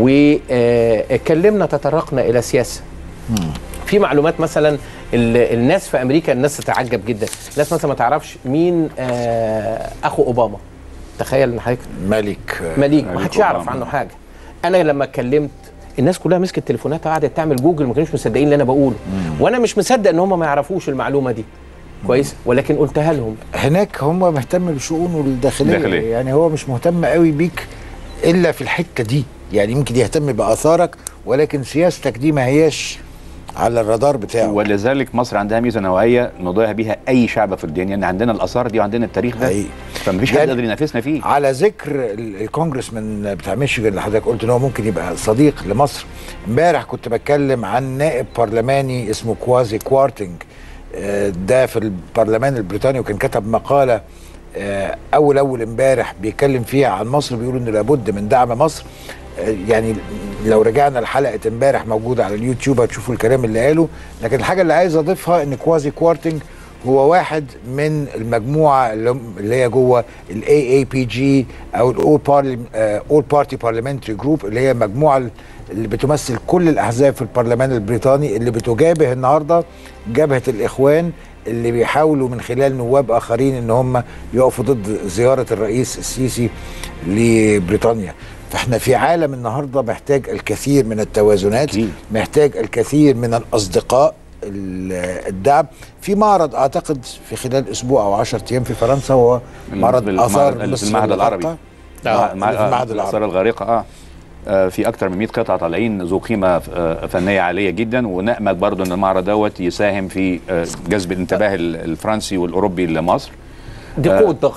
واتكلمنا تطرقنا الى سياسه. مم. في معلومات مثلا الناس في امريكا الناس تتعجب جدا، الناس مثلا ما تعرفش مين آه اخو اوباما. تخيل ان حضرتك ملك مليك ما حدش يعرف عنه حاجه. انا لما اتكلمت الناس كلها مسكت تليفوناتها وقعدت تعمل جوجل، ما كانوش مصدقين اللي انا بقوله. مم. وانا مش مصدق ان هم ما يعرفوش المعلومه دي كويس، ولكن قلتها لهم. هناك هم مهتم بشؤونه الداخليه داخلية. يعني هو مش مهتم قوي بيك الا في الحته دي، يعني يمكن يهتم باثارك، ولكن سياستك دي ما هياش على الرادار بتاعه. ولذلك مصر عندها ميزه نوعيه نضيع بيها اي شعب في الدنيا، ان عندنا الاثار دي وعندنا التاريخ ده، فمفيش حد يقدر ينافسنا فيه. على ذكر الكونجرسمان بتاع ميشيغان اللي حضرتك قلت ان هو ممكن يبقى صديق لمصر، امبارح كنت بتكلم عن نائب برلماني اسمه كوازي كوارتنج، ده في البرلمان البريطاني، وكان كتب مقاله اول اول امبارح بيتكلم فيها عن مصر، بيقول ان لابد من دعم مصر. يعني لو رجعنا لحلقه امبارح موجوده على اليوتيوب هتشوفوا الكلام اللي قاله. لكن الحاجه اللي عايز اضيفها ان كوازي كوارتنج هو واحد من المجموعه اللي هي جوه الاي اي بي جي او الاول بارتي بارلمنتري جروب، اللي هي مجموعه اللي بتمثل كل الاحزاب في البرلمان البريطاني، اللي بتجابه النهارده جبهه الاخوان اللي بيحاولوا من خلال نواب اخرين ان هم يقفوا ضد زياره الرئيس السيسي لبريطانيا. فاحنا في عالم النهارده محتاج الكثير من التوازنات، محتاج الكثير من الاصدقاء، الدعم. في معرض اعتقد في خلال اسبوع او عشرة ايام في فرنسا، هو معرض اثار مصر في المعهد العربي، اه في المعهد الاثار الغارقه. اه في اكتر من مئة قطعه طالعين ذو قيمه فنيه عاليه جدا، ونامل برضو ان المعرض دوت يساهم في جذب الانتباه الفرنسي والاوروبي لمصر. دي قوه ضغط.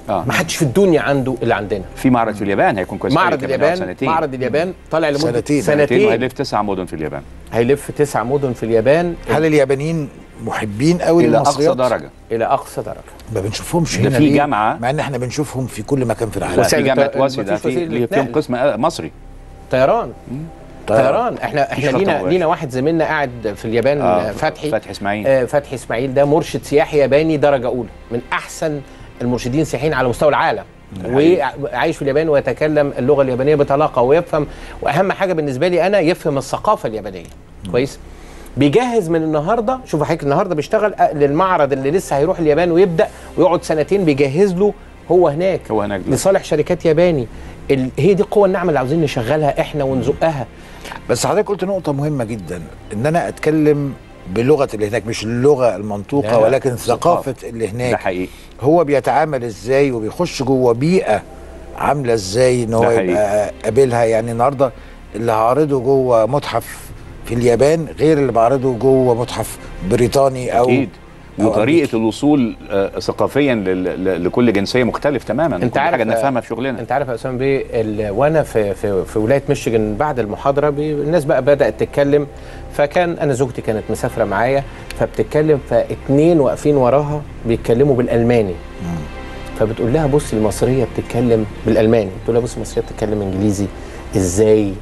آه. ما حدش في الدنيا عنده اللي عندنا. في معرض في اليابان هيكون كويس. معرض اليابان معرض اليابان طالع لمده سنتين سنتين وهيلف تسع مدن في اليابان. هيلف تسع مدن في اليابان. هل اليابانيين محبين قوي الى للمصريات؟ اقصى درجه. الى اقصى درجه. ما بنشوفهمش ده هنا في ليه؟ جامعه، مع ان احنا بنشوفهم في كل مكان في العالم. لا في وسائل جامعه الت- واسي ده مفيش وسيلة في فيهم نقل. قسم مصري. طيران طيران احنا احنا مفيش لينا خطوة. لينا واحد زميلنا قاعد في اليابان آه، فتحي فتحي اسماعيل. آه فتحي اسماعيل ده مرشد سياحي ياباني درجه اولى، من احسن المرشدين السياحيين على مستوى العالم، وعايش في اليابان ويتكلم اللغه اليابانيه بطلاقه ويفهم، واهم حاجه بالنسبه لي انا يفهم الثقافه اليابانيه كويس. بيجهز من النهارده، شوف حضرتك النهارده بيشتغل للمعرض اللي لسه هيروح اليابان ويبدا ويقعد سنتين بيجهز له هو هناك هو هناك لصالح شركات ياباني. ال... هي دي القوه الناعمه اللي عاوزين نشغلها احنا ونزقها. بس حضرتك قلت نقطة مهمة جدا، ان انا اتكلم بلغة اللي هناك، مش اللغة المنطوقة لا، ولكن ثقافة اللي ده هناك. حقيقي. هو بيتعامل ازاي وبيخش جوه بيئة عاملة ازاي ان هو ده حقيقي. يبقى قابلها. يعني النهارده اللي هعرضه جوه متحف في اليابان غير اللي بعرضه جوه متحف بريطاني او اكيد. أو وطريقه أمريكي. الوصول آه، ثقافيا لل- ل- لكل جنسيه مختلف تماما. انت كل عارف حاجه نفهمها في شغلنا. انت عارف يا اسامه بيه، ال- وانا في في في ولايه ميشيغان بعد المحاضره بي الناس بقى بدات تتكلم، فكان انا زوجتي كانت مسافره معايا فبتتكلم، فاتنين واقفين وراها بيتكلموا بالالماني، فبتقول لها بصي المصريه بتتكلم بالالماني، بتقول لها بصي المصريه بتتكلم انجليزي ازاي؟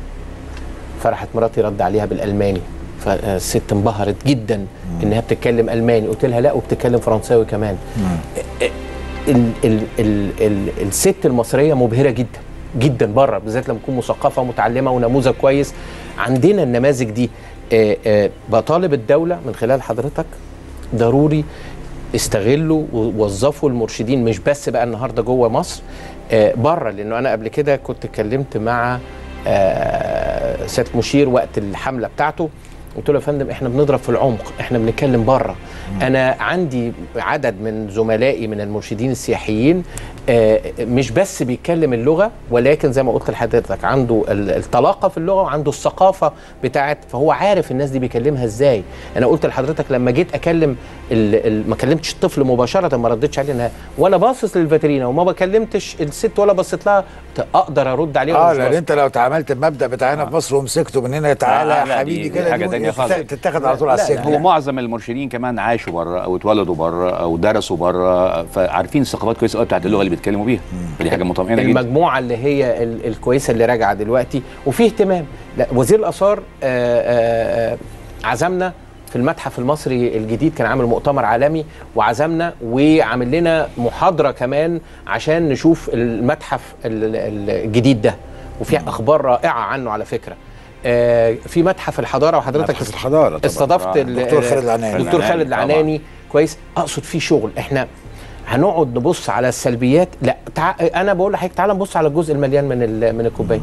فراحت مراتي رد عليها بالالماني، فالست انبهرت جدا انها بتتكلم الماني، قلت لها لا وبتتكلم فرنساوي كمان. ال ال ال ال الست المصريه مبهره جدا جدا بره، بالذات لما تكون مثقفه ومتعلمه ونموذج كويس. عندنا النماذج دي. آه آه بطالب الدوله من خلال حضرتك ضروري استغلوا ووظفوا المرشدين، مش بس بقى النهارده جوه مصر، آه بره. لانه انا قبل كده كنت اتكلمت مع آه سياده المشير وقت الحمله بتاعته، قلت له يا فندم احنا بنضرب في العمق، احنا بنتكلم بره. انا عندي عدد من زملائي من المرشدين السياحيين آه مش بس بيتكلم اللغه، ولكن زي ما قلت لحضرتك عنده الطلاقه في اللغه وعنده الثقافه بتاعت، فهو عارف الناس دي بيكلمها ازاي. انا قلت لحضرتك لما جيت اكلم ال ال ما كلمتش الطفل مباشره، ما ردتش عليه أنا ولا باصص للفاترينا وما بكلمتش الست ولا بصيت لها، اقدر ارد عليها. اه لان انت لو تعاملت بمبدا بتاعنا آه. في مصر ومسكته من هنا تعالى آه يا لا، حبيبي دي- كده دي حاجة تانية خالص. تتاخد على طول على السجن. هو معظم المرشدين كمان عاشوا بره او اتولدوا بره او درسوا بره، فعارفين الثقافات كويسه قوي بتاعت اللغه اللي بيتكلموا بيها. دي حاجه مطمئنه جدا. المجموعه اللي هي ال الكويسه اللي راجعه دلوقتي وفي اهتمام. لا وزير الاثار آآ آآ عزمنا في المتحف المصري الجديد، كان عامل مؤتمر عالمي وعزمنا وعامل لنا محاضره كمان عشان نشوف المتحف الجديد ده، وفي اخبار رائعه عنه على فكره. آه في متحف الحضاره، وحضرتك متحف الحضاره استضفت الدكتور خالد العناني. الدكتور خالد العناني كويس. اقصد فيه شغل. احنا هنقعد نبص على السلبيات؟ لا تع... انا بقول لحضرتك تعالى نبص على الجزء المليان من ال... من الكوبايه.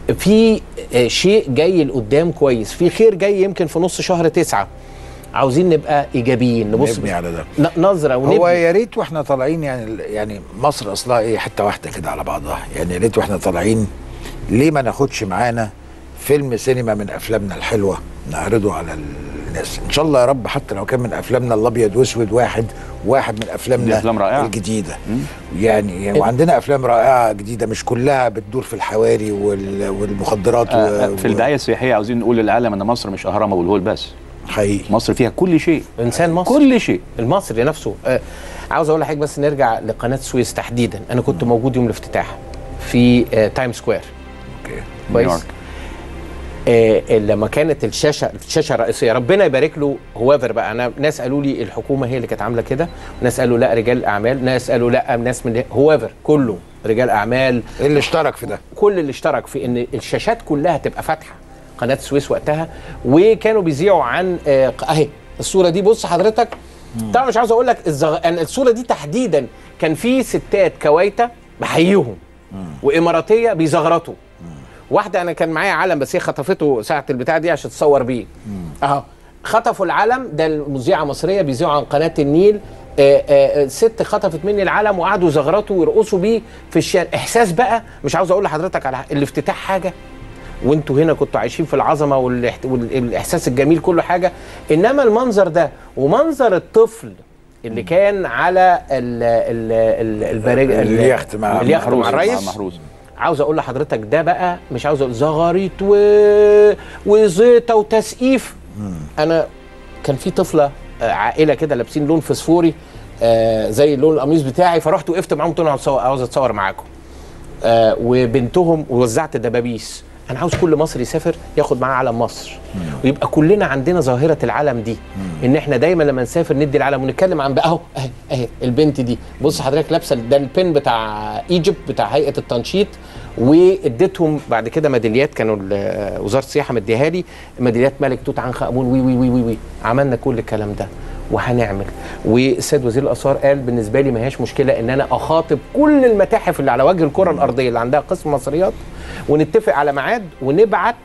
في آه شيء جاي لقدام كويس، في خير جاي يمكن في نص شهر تسعة. عاوزين نبقى ايجابيين، نبص نبني على ده نظره ونبني. هو يا ريت واحنا طالعين، يعني يعني مصر اصلها ايه حته واحده كده على بعضها، يعني يا ريت واحنا طالعين ليه ما ناخدش معانا فيلم سينما من افلامنا الحلوه نعرضه على الناس ان شاء الله يا رب، حتى لو كان من افلامنا الابيض واسود، واحد واحد من افلامنا أفلام رائعة. الجديده. يعني, يعني وعندنا افلام رائعه جديده مش كلها بتدور في الحواري وال والمخدرات آه و... في الدعايه السياحيه عاوزين نقول للعالم ان مصر مش اهرام ابو الهول بس، حقيقي مصر فيها كل شيء. انسان مصر كل شيء المصري نفسه. آه عاوز اقول لحضرتك بس نرجع لقناه السويس تحديدا. انا كنت موجود يوم الافتتاح في آه تايم سكوير. اوكي كويس. آه لما كانت الشاشه الشاشه الرئيسيه، ربنا يبارك له هوافر بقى، انا ناس قالوا لي الحكومه هي اللي كانت عامله كده، ناس قالوا لا رجال اعمال، ناس قالوا لا ناس من هوافر، كله رجال اعمال اللي اشترك في ده، كل اللي اشترك في ان الشاشات كلها تبقى فاتحه قناه السويس وقتها. وكانوا بيذيعوا عن آه اهي الصوره دي، بص حضرتك. طبعا مش عاوز اقول لك الزغ... أن الصوره دي تحديدا كان في ستات كويته بحييهم واماراتيه بيزغرطوا. واحده انا كان معايا علم بس هي خطفته ساعه البتاع دي عشان تصور بيه اهو، خطفوا العلم ده، المذيعه مصريه بيذيعوا عن قناه النيل. آآ آآ ست خطفت مني العلم وقعدوا يزغرطوا ويرقصوا بيه في الشارع. احساس بقى مش عاوز اقول لحضرتك على الافتتاح حاجه، وانتوا هنا كنتوا عايشين في العظمه والاحساس الجميل كله حاجه، انما المنظر ده ومنظر الطفل اللي كان على ال ال ال البرج اليخت مع اليخت مع الريس محروس. عاوز اقول لحضرتك ده بقى مش عاوز اقول زغاريط و... وزيطه وتسقيف. انا كان في طفله عائله كده لابسين لون فسفوري آه زي لون القميص بتاعي، فرحت وقفت معاهم قلت لهم عاوز اتصور معاكم آه وبنتهم، ووزعت دبابيس. انا عاوز كل مصري يسافر ياخد معاه علم مصر، ويبقى كلنا عندنا ظاهره العلم دي، ان احنا دايما لما نسافر ندي العلم ونتكلم عن بقى اهو اهي اهي البنت دي، بص حضرتك لابسه ده البن بتاع ايجيبت بتاع هيئه التنشيط، واديتهم بعد كده ميداليات كانوا وزاره السياحه مديها لي، ميداليات ملك توت عنخ امون وي وي وي وي, وي. عملنا كل الكلام ده وهنعمل. والسيد وزير الاثار قال بالنسبه لي ما هياش مشكله ان انا اخاطب كل المتاحف اللي على وجه الكره الارضيه اللي عندها قسم مصريات، ونتفق على ميعاد ونبعت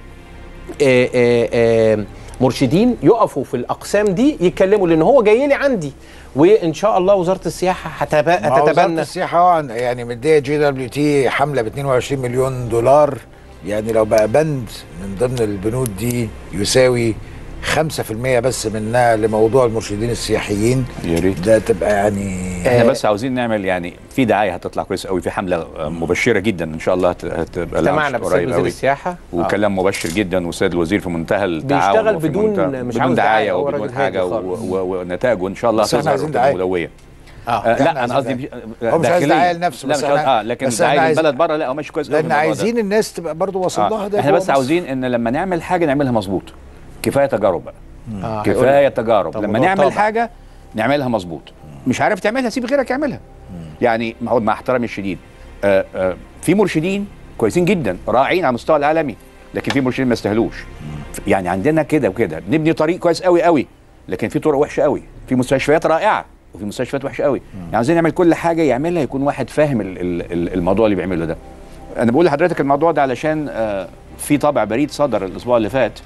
آآ آآ مرشدين يقفوا في الاقسام دي يتكلموا، لان هو جاي لي عندي، وان شاء الله وزاره السياحه هتتبنى. وزاره السياحه يعني مديه جي دبليو تي حمله ب اتنين وعشرين مليون دولار، يعني لو بقى بند من ضمن البنود دي يساوي خمسة في المية بس منها لموضوع المرشدين السياحيين، يا ريت ده تبقى يعني احنا بس عاوزين نعمل يعني في دعايه هتطلع كويس قوي، في حمله مبشره جدا ان شاء الله هتبقى اجتمعنا بالسيد وزير السياحه وكلام آه. مبشر جدا، والسيد الوزير في منتهى التعاون، بيشتغل بدون مش بدون دعايه وبدون حاجه ونتائجه ان شاء الله هتظهر مدويه. اه, آه لا انا قصدي هو مش عايز دعايه لنفسه، بس اه لكن دعايه البلد بره لا هو ماشي كويس، لان عايزين الناس تبقى برضه واصل لها ده. احنا بس عاوزين ان لما نعمل حاجه نعملها مظبوط، كفايه تجارب بقى آه كفايه تجارب، لما نعمل طبعا. حاجه نعملها مظبوط، مش عارف تعملها سيب غيرك يعملها. يعني مع احترامي الشديد آآ آآ في مرشدين كويسين جدا راعين على المستوى العالمي، لكن في مرشدين ما يستاهلوش. يعني عندنا كده وكده، نبني طريق كويس قوي قوي لكن في طرق وحشه قوي، في مستشفيات رائعه وفي مستشفيات وحشه قوي. يعني عايزين نعمل كل حاجه يعملها يكون واحد فاهم الموضوع اللي بيعمله ده. انا بقول لحضرتك الموضوع ده علشان في طابع بريد صدر الاسبوع اللي فات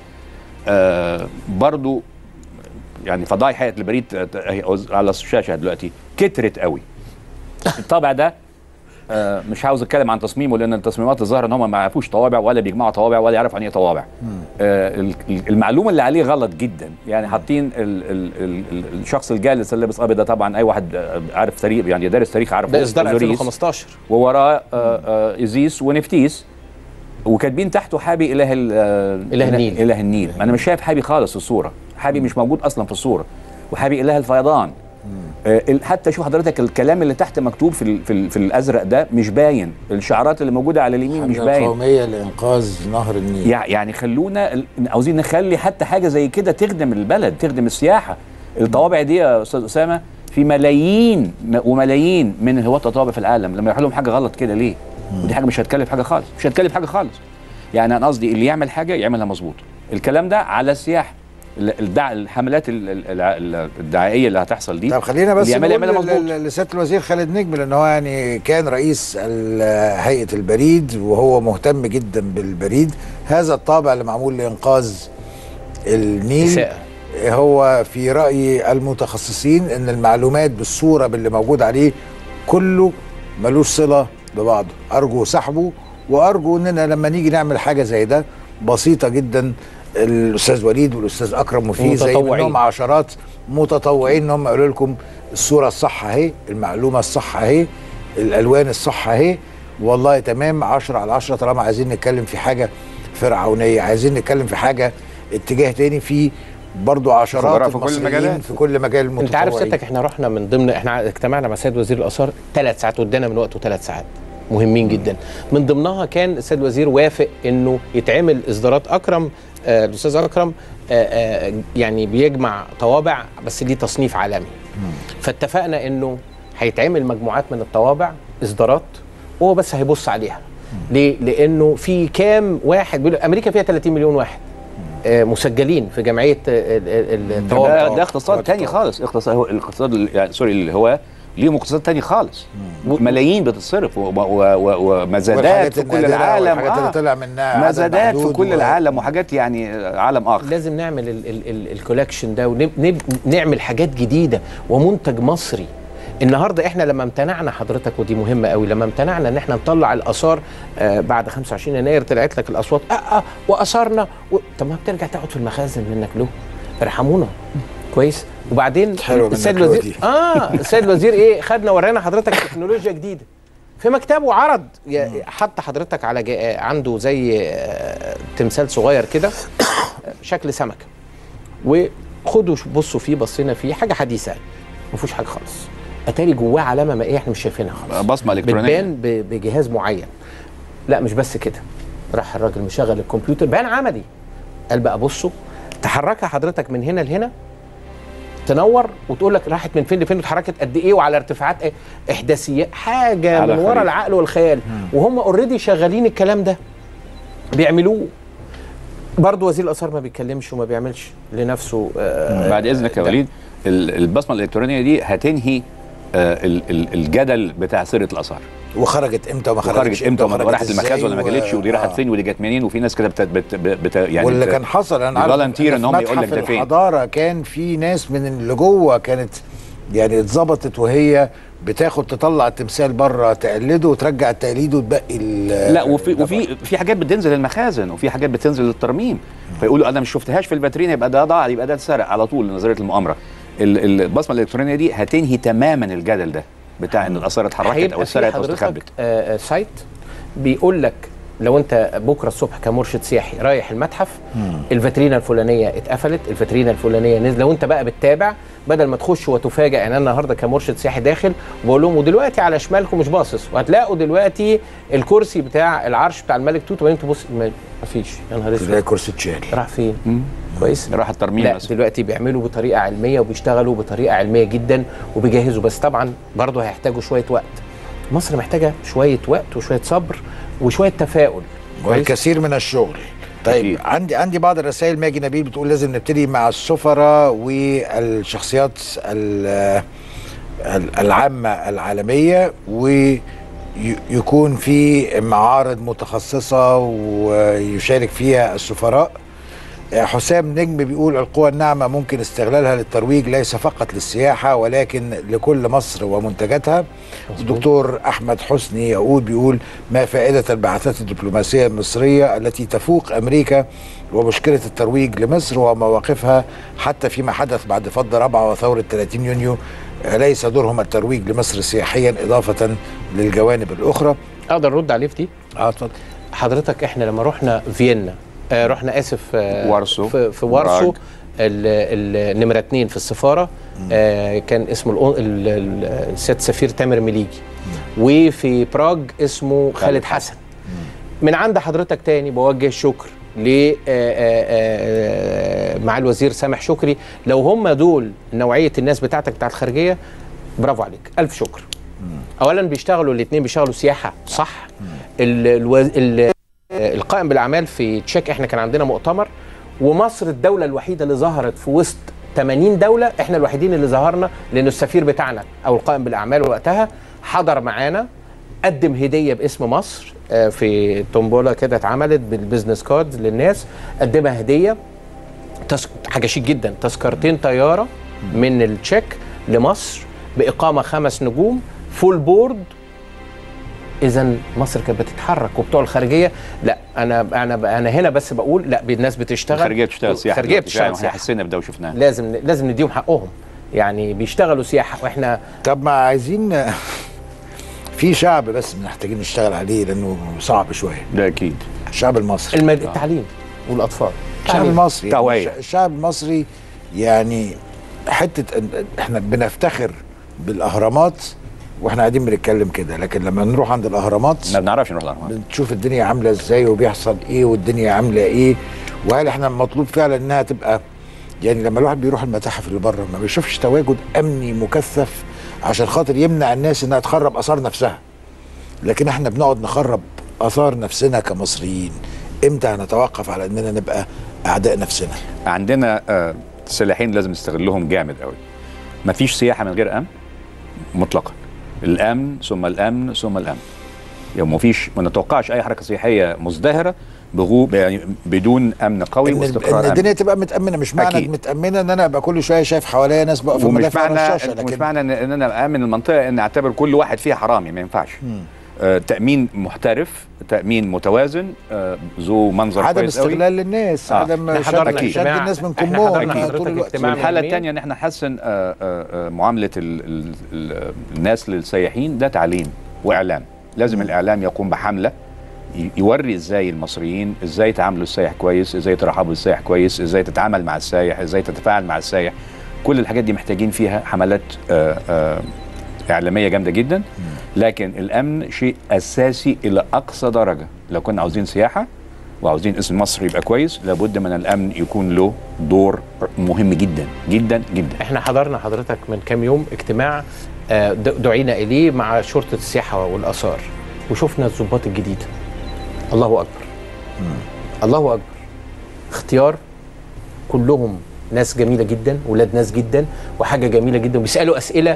آه برضو، يعني فضايح هيئه البريد على الشاشه دلوقتي كترت قوي. الطابع ده آه مش عاوز اتكلم عن تصميمه لان التصميمات الظاهر ان هم ما يعرفوش طوابع ولا بيجمعوا طوابع ولا يعرفوا عن ايه طوابع. آه المعلومه اللي عليه غلط جدا، يعني حاطين ال ال ال الشخص الجالس اللي لابس ابيض ده طبعا اي واحد عارف تاريخ يعني دارس تاريخ عارفه، ده اصدار ألفين وخمستاشر، ووراه آه ازيس ونفتيس وكاتبين تحته حابي اله اله النيل. اله النيل، انا مش شايف حابي خالص في الصوره، حابي مش موجود اصلا في الصوره، وحابي اله الفيضان. آه حتى شوف حضرتك الكلام اللي تحت مكتوب في ال في, ال في الازرق ده مش باين، الشعارات اللي موجوده على اليمين مش باين. قوميه لانقاذ نهر النيل. يعني خلونا عاوزين نخلي حتى حاجه زي كده تخدم البلد تخدم السياحه. الطوابع دي يا استاذ اسامه في ملايين وملايين من هواة الطوابع في العالم، لما يحصل لهم حاجه غلط كده ليه؟ ودي حاجه مش هتكلف حاجه خالص، مش هتكلف حاجه خالص. يعني انا قصدي اللي يعمل حاجه يعملها مظبوط. الكلام ده على السياحه، الدع... الحملات الدعائيه اللي هتحصل دي. طب خلينا بس نقول لسياده الوزير خالد نجم، لان هو يعني كان رئيس هيئه البريد وهو مهتم جدا بالبريد. هذا الطابع اللي معمول لانقاذ النيل هو في راي المتخصصين ان المعلومات بالصوره باللي موجود عليه كله ملوش صله ببعضه. ارجو سحبه، وارجو اننا لما نيجي نعمل حاجه زي ده بسيطه جدا، الاستاذ وليد والاستاذ اكرم وفيه زي منهم عشرات متطوعين ان هم يقولوا لكم الصوره الصح اهي، المعلومه الصح اهي، الالوان الصح اهي، والله تمام عشرة على عشرة. طالما عايزين نتكلم في حاجه فرعونيه، عايزين نتكلم في حاجه اتجاه تاني، في برضو عشرات في كل المجالات في كل مجال المتطوعين. انت عارف سيادتك احنا رحنا من ضمن، احنا اجتمعنا مع سيد وزير الاثار ثلاث ساعات وادانا من وقته ثلاث ساعات مهمين جدا. من ضمنها كان السيد الوزير وافق انه يتعمل اصدارات اكرم آه الاستاذ اكرم آه آه يعني بيجمع طوابع بس ليه تصنيف عالمي. فاتفقنا انه هيتعمل مجموعات من الطوابع اصدارات وهو بس هيبص عليها. ليه؟ لانه في كام واحد بيقول امريكا فيها ثلاثين مليون واحد آه مسجلين في جمعيه الطوابع. ده, ده اقتصاد تاني خالص، اقتصاد هو الاقتصاد يعني سوري اللي هو ليهم اقتصاد تاني خالص، ملايين بتتصرف ومزادات في كل العالم، آه طلع منها مزادات في كل و... العالم وحاجات يعني عالم اخر. لازم نعمل الكولكشن ده ونعمل حاجات جديده ومنتج مصري. النهارده احنا لما امتنعنا حضرتك، ودي مهمه قوي، لما امتنعنا ان احنا نطلع الاثار آه بعد خمسة وعشرين يناير طلعت لك الاصوات اه اه واثارنا و... طب ما بترجع تقعد في المخازن منك له، ارحمونا. كويس. وبعدين حلوة السيد منك الوزير دي. اه السيد الوزير ايه خدنا ورانا حضرتك تكنولوجيا جديده في مكتبه، عرض حط حضرتك على جا... عنده زي آه، تمثال صغير كده شكل سمكه، وخدوا بصوا فيه، بصينا فيه حاجه حديثه ما فيهوش حاجه خالص، اتاري جواه علامه مائيه احنا مش شايفينها خالص، بصمه الكترونيه بتبان ب... بجهاز معين. لا مش بس كده، راح الراجل مشغل الكمبيوتر بان عملي، قال بقى بصوا تحركها حضرتك من هنا لهنا تنور وتقول لك راحت من فين لفين واتحركت قد ايه وعلى ارتفاعات ايه، احداثيات حاجه من ورا العقل والخيال. مم. وهم اوريدي شغالين الكلام ده بيعملوه. برضه وزير الاثار ما بيتكلمش وما بيعملش لنفسه. آه بعد اذنك يا وليد، البصمه الالكترونيه دي هتنهي آه الجدل بتاع سرقه الاثار. وخرجت امتى وما خرجت امتى وما راحت المخازن ولا ما جاتش، ودي راحت آه. فين ودي جت منين، وفي ناس كده بت بت بت يعني واللي كان حصل انا عارف فالنتير ان هم يقول لك ده فين. الحضاره كان في ناس من اللي جوه كانت يعني اتظبطت وهي بتاخد تطلع التمثال بره تقلده وترجع التقليد وتبقي لا وفي وفي في حاجات بتنزل المخازن وفي حاجات بتنزل للترميم، فيقولوا انا مش شفتهاش في الفاترين يبقى ده ضاع يبقى ده اتسرق على طول. نظريه المؤامره البصمه الالكترونيه دي هتنهي تماما الجدل ده بتاع ان الاثار اتحركت او اتسرقت او استخبت. آه سايت بيقول لك لو انت بكره الصبح كمرشد سياحي رايح المتحف، مم. الفاترينا الفلانيه اتقفلت، الفاترينا الفلانيه نزل، لو انت بقى بتتابع بدل ما تخش وتفاجئ. يعني انا النهارده كمرشد سياحي داخل وبقول لهم ودلوقتي على شمالكم مش باصص وهتلاقوا دلوقتي الكرسي بتاع العرش بتاع الملك توت، وبعدين تبص ما فيش. يا نهار اسود، تلاقي كرسي اتشال راح فين؟ مم. كويس، راح الترميم. لا دلوقتي بيعملوا بطريقه علميه وبيشتغلوا بطريقه علميه جدا وبيجهزوا، بس طبعا برضه هيحتاجوا شويه وقت. مصر محتاجه شويه وقت وشويه صبر وشويه تفاؤل والكثير من الشغل. طيب أكيد. عندي عندي بعض الرسائل ماجي نبيل بتقول لازم نبتدي مع السفراء والشخصيات العامه العالميه ويكون في معارض متخصصه ويشارك فيها السفراء. حسام نجم بيقول القوى الناعمة ممكن استغلالها للترويج ليس فقط للسياحة ولكن لكل مصر ومنتجاتها. الدكتور أحمد حسني يقول بيقول ما فائدة البعثات الدبلوماسية المصرية التي تفوق أمريكا ومشكلة الترويج لمصر ومواقفها حتى فيما حدث بعد فض رابعة وثورة ثلاثين يونيو، ليس دورهم الترويج لمصر سياحيا إضافة للجوانب الأخرى. أقدر أرد عليه في دي؟ اه اتفضل. حضرتك احنا لما رحنا فيينا آه رحنا اسف آه وارسو في, في وارسو النمره اتنين في السفاره آه كان اسمه السيد سفير تامر مليجي، وفي براغ اسمه خالد حسن. من عند حضرتك تاني بوجه الشكر ل مع الوزير سامح شكري، لو هم دول نوعيه الناس بتاعتك بتاعت الخارجيه برافو عليك، الف شكر. اولا بيشتغلوا الاثنين، بيشتغلوا سياحه صح. ال ال القائم بالاعمال في تشيك احنا كان عندنا مؤتمر، ومصر الدوله الوحيده اللي ظهرت في وسط ثمانين دوله، احنا الوحيدين اللي ظهرنا لان السفير بتاعنا او القائم بالاعمال وقتها حضر معانا، قدم هديه باسم مصر في تومبولا كده اتعملت بالبيزنس كارد للناس، قدمها هديه حاجه شيك جدا، تذكرتين طياره من التشيك لمصر باقامه خمس نجوم فول بورد. اذا مصر كانت بتتحرك، وبتوع الخارجيه لا انا انا انا هنا بس بقول لا الناس بتشتغل، الخارجيه بتشتغل سياحه، الخارجيه بتشتغل سياحه، حسينا بده وشفناه، لازم لازم نديهم حقهم، يعني بيشتغلوا سياحه واحنا. طب ما عايزين في شعب بس محتاجين نشتغل عليه لانه صعب شويه. ده اكيد. الشعب المصري، المد... التعليم والاطفال، الشعب المصري توعية. الشعب المصري يعني حته احنا بنفتخر بالاهرامات واحنا قاعدين بنتكلم كده، لكن لما نروح عند الاهرامات ما بنعرفش نروح الاهرامات، بنشوف الدنيا عامله ازاي وبيحصل ايه والدنيا عامله ايه، وهل احنا مطلوب فعلا انها تبقى يعني لما الواحد بيروح المتاحف اللي بره ما بيشوفش تواجد امني مكثف عشان خاطر يمنع الناس انها تخرب اثار نفسها، لكن احنا بنقعد نخرب اثار نفسنا كمصريين. امتى هنتوقف على اننا نبقى اعداء نفسنا؟ عندنا آه سلاحين لازم نستغلهم جامد قوي. مفيش سياحه من غير امن مطلقا، الامن ثم الامن ثم الامن. يعني مفيش، ما نتوقعش اي حركه سياحيه مزدهره بغو يعني بدون امن قوي واستقرار. ان الدنيا تبقى متامنه، مش معنى أكيد. متامنه ان انا ابقى كل شويه شايف حواليا ناس واقفه مدافع على الشاشه، لكن مش معنى ان انا امن المنطقه ان اعتبر كل واحد فيها حرامي، ما ينفعش. آه تامين محترف، تامين متوازن، آه ذو منظر عدم كويس قوي. استغلال للناس، آه. عدم شد, شد الناس من كمهم طول الوقت. والحاله الثانيه ان احنا نحسن آه آه معامله ال ال ال الناس للسياحين. ده تعليم واعلام، لازم م. الاعلام يقوم بحمله يوري ازاي المصريين ازاي يتعاملوا السائح كويس، ازاي يترحبوا بالسائح كويس، ازاي تتعامل مع السائح، ازاي تتفاعل مع السائح. كل الحاجات دي محتاجين فيها حملات آآ آآ اعلاميه جامده جدا. لكن الامن شيء اساسي الى اقصى درجه. لو كنا عاوزين سياحه وعاوزين اسم مصر يبقى كويس، لابد من الامن يكون له دور مهم جدا جدا جدا. احنا حضرنا حضرتك من كام يوم اجتماع دعينا اليه مع شرطه السياحه والاثار، وشفنا الضباط الجديده. الله اكبر. مم. الله اكبر. اختيار كلهم ناس جميله جدا، ولاد ناس جدا، وحاجه جميله جدا، وبيسالوا اسئله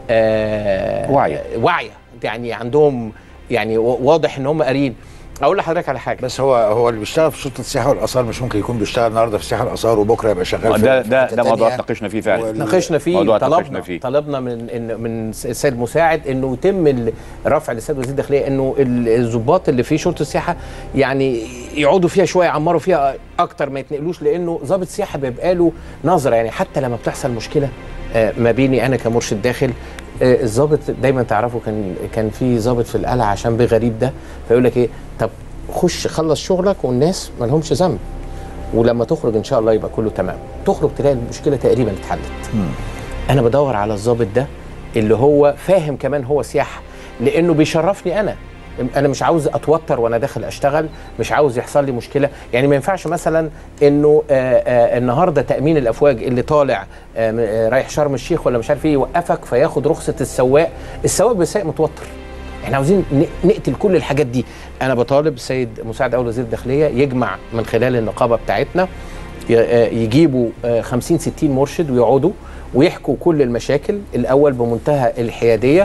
آه واعيه واعيه، يعني عندهم يعني واضح ان هم قاريين. اقول لحضرتك على حاجه، بس هو هو اللي بيشتغل في شرطه السياحه والاثار مش ممكن يكون بيشتغل النهارده في السياحه والاثار وبكره يبقى شغال في ده ده ده موضوع اتناقشنا فيه فعلا. ناقشنا فيه، طلبنا فيه. طلبنا من إن من السيد المساعد انه يتم الرفع للسيد وزير الداخليه انه الضباط اللي في شرطه السياحه يعني يقعدوا فيها شويه، يعمروا فيها اكتر، ما يتنقلوش، لانه ضابط السياحه بيبقى له نظره. يعني حتى لما بتحصل مشكله ما بيني انا كمرشد داخل، الضابط دايما تعرفوا كان كان في ضابط في القلعه عشان بغريب ده، فيقول لك ايه، طب خش خلص شغلك والناس ما لهمش ذنب، ولما تخرج ان شاء الله يبقى كله تمام. تخرج تلاقي المشكله تقريبا اتحلت. انا بدور على الضابط ده اللي هو فاهم كمان هو سياحه، لانه بيشرفني انا. انا مش عاوز اتوتر وانا داخل اشتغل، مش عاوز يحصل لي مشكله. يعني ما ينفعش مثلا انه آآ آآ النهارده تامين الافواج اللي طالع رايح شرم الشيخ ولا مش عارف ايه يوقفك فياخد رخصه السواق. السواق بيساق متوتر. احنا عاوزين نقتل كل الحاجات دي. انا بطالب السيد مساعد اول وزير الداخليه يجمع من خلال النقابه بتاعتنا، يجيبوا خمسين ستين مرشد ويقعدوا ويحكوا كل المشاكل الاول بمنتهى الحياديه،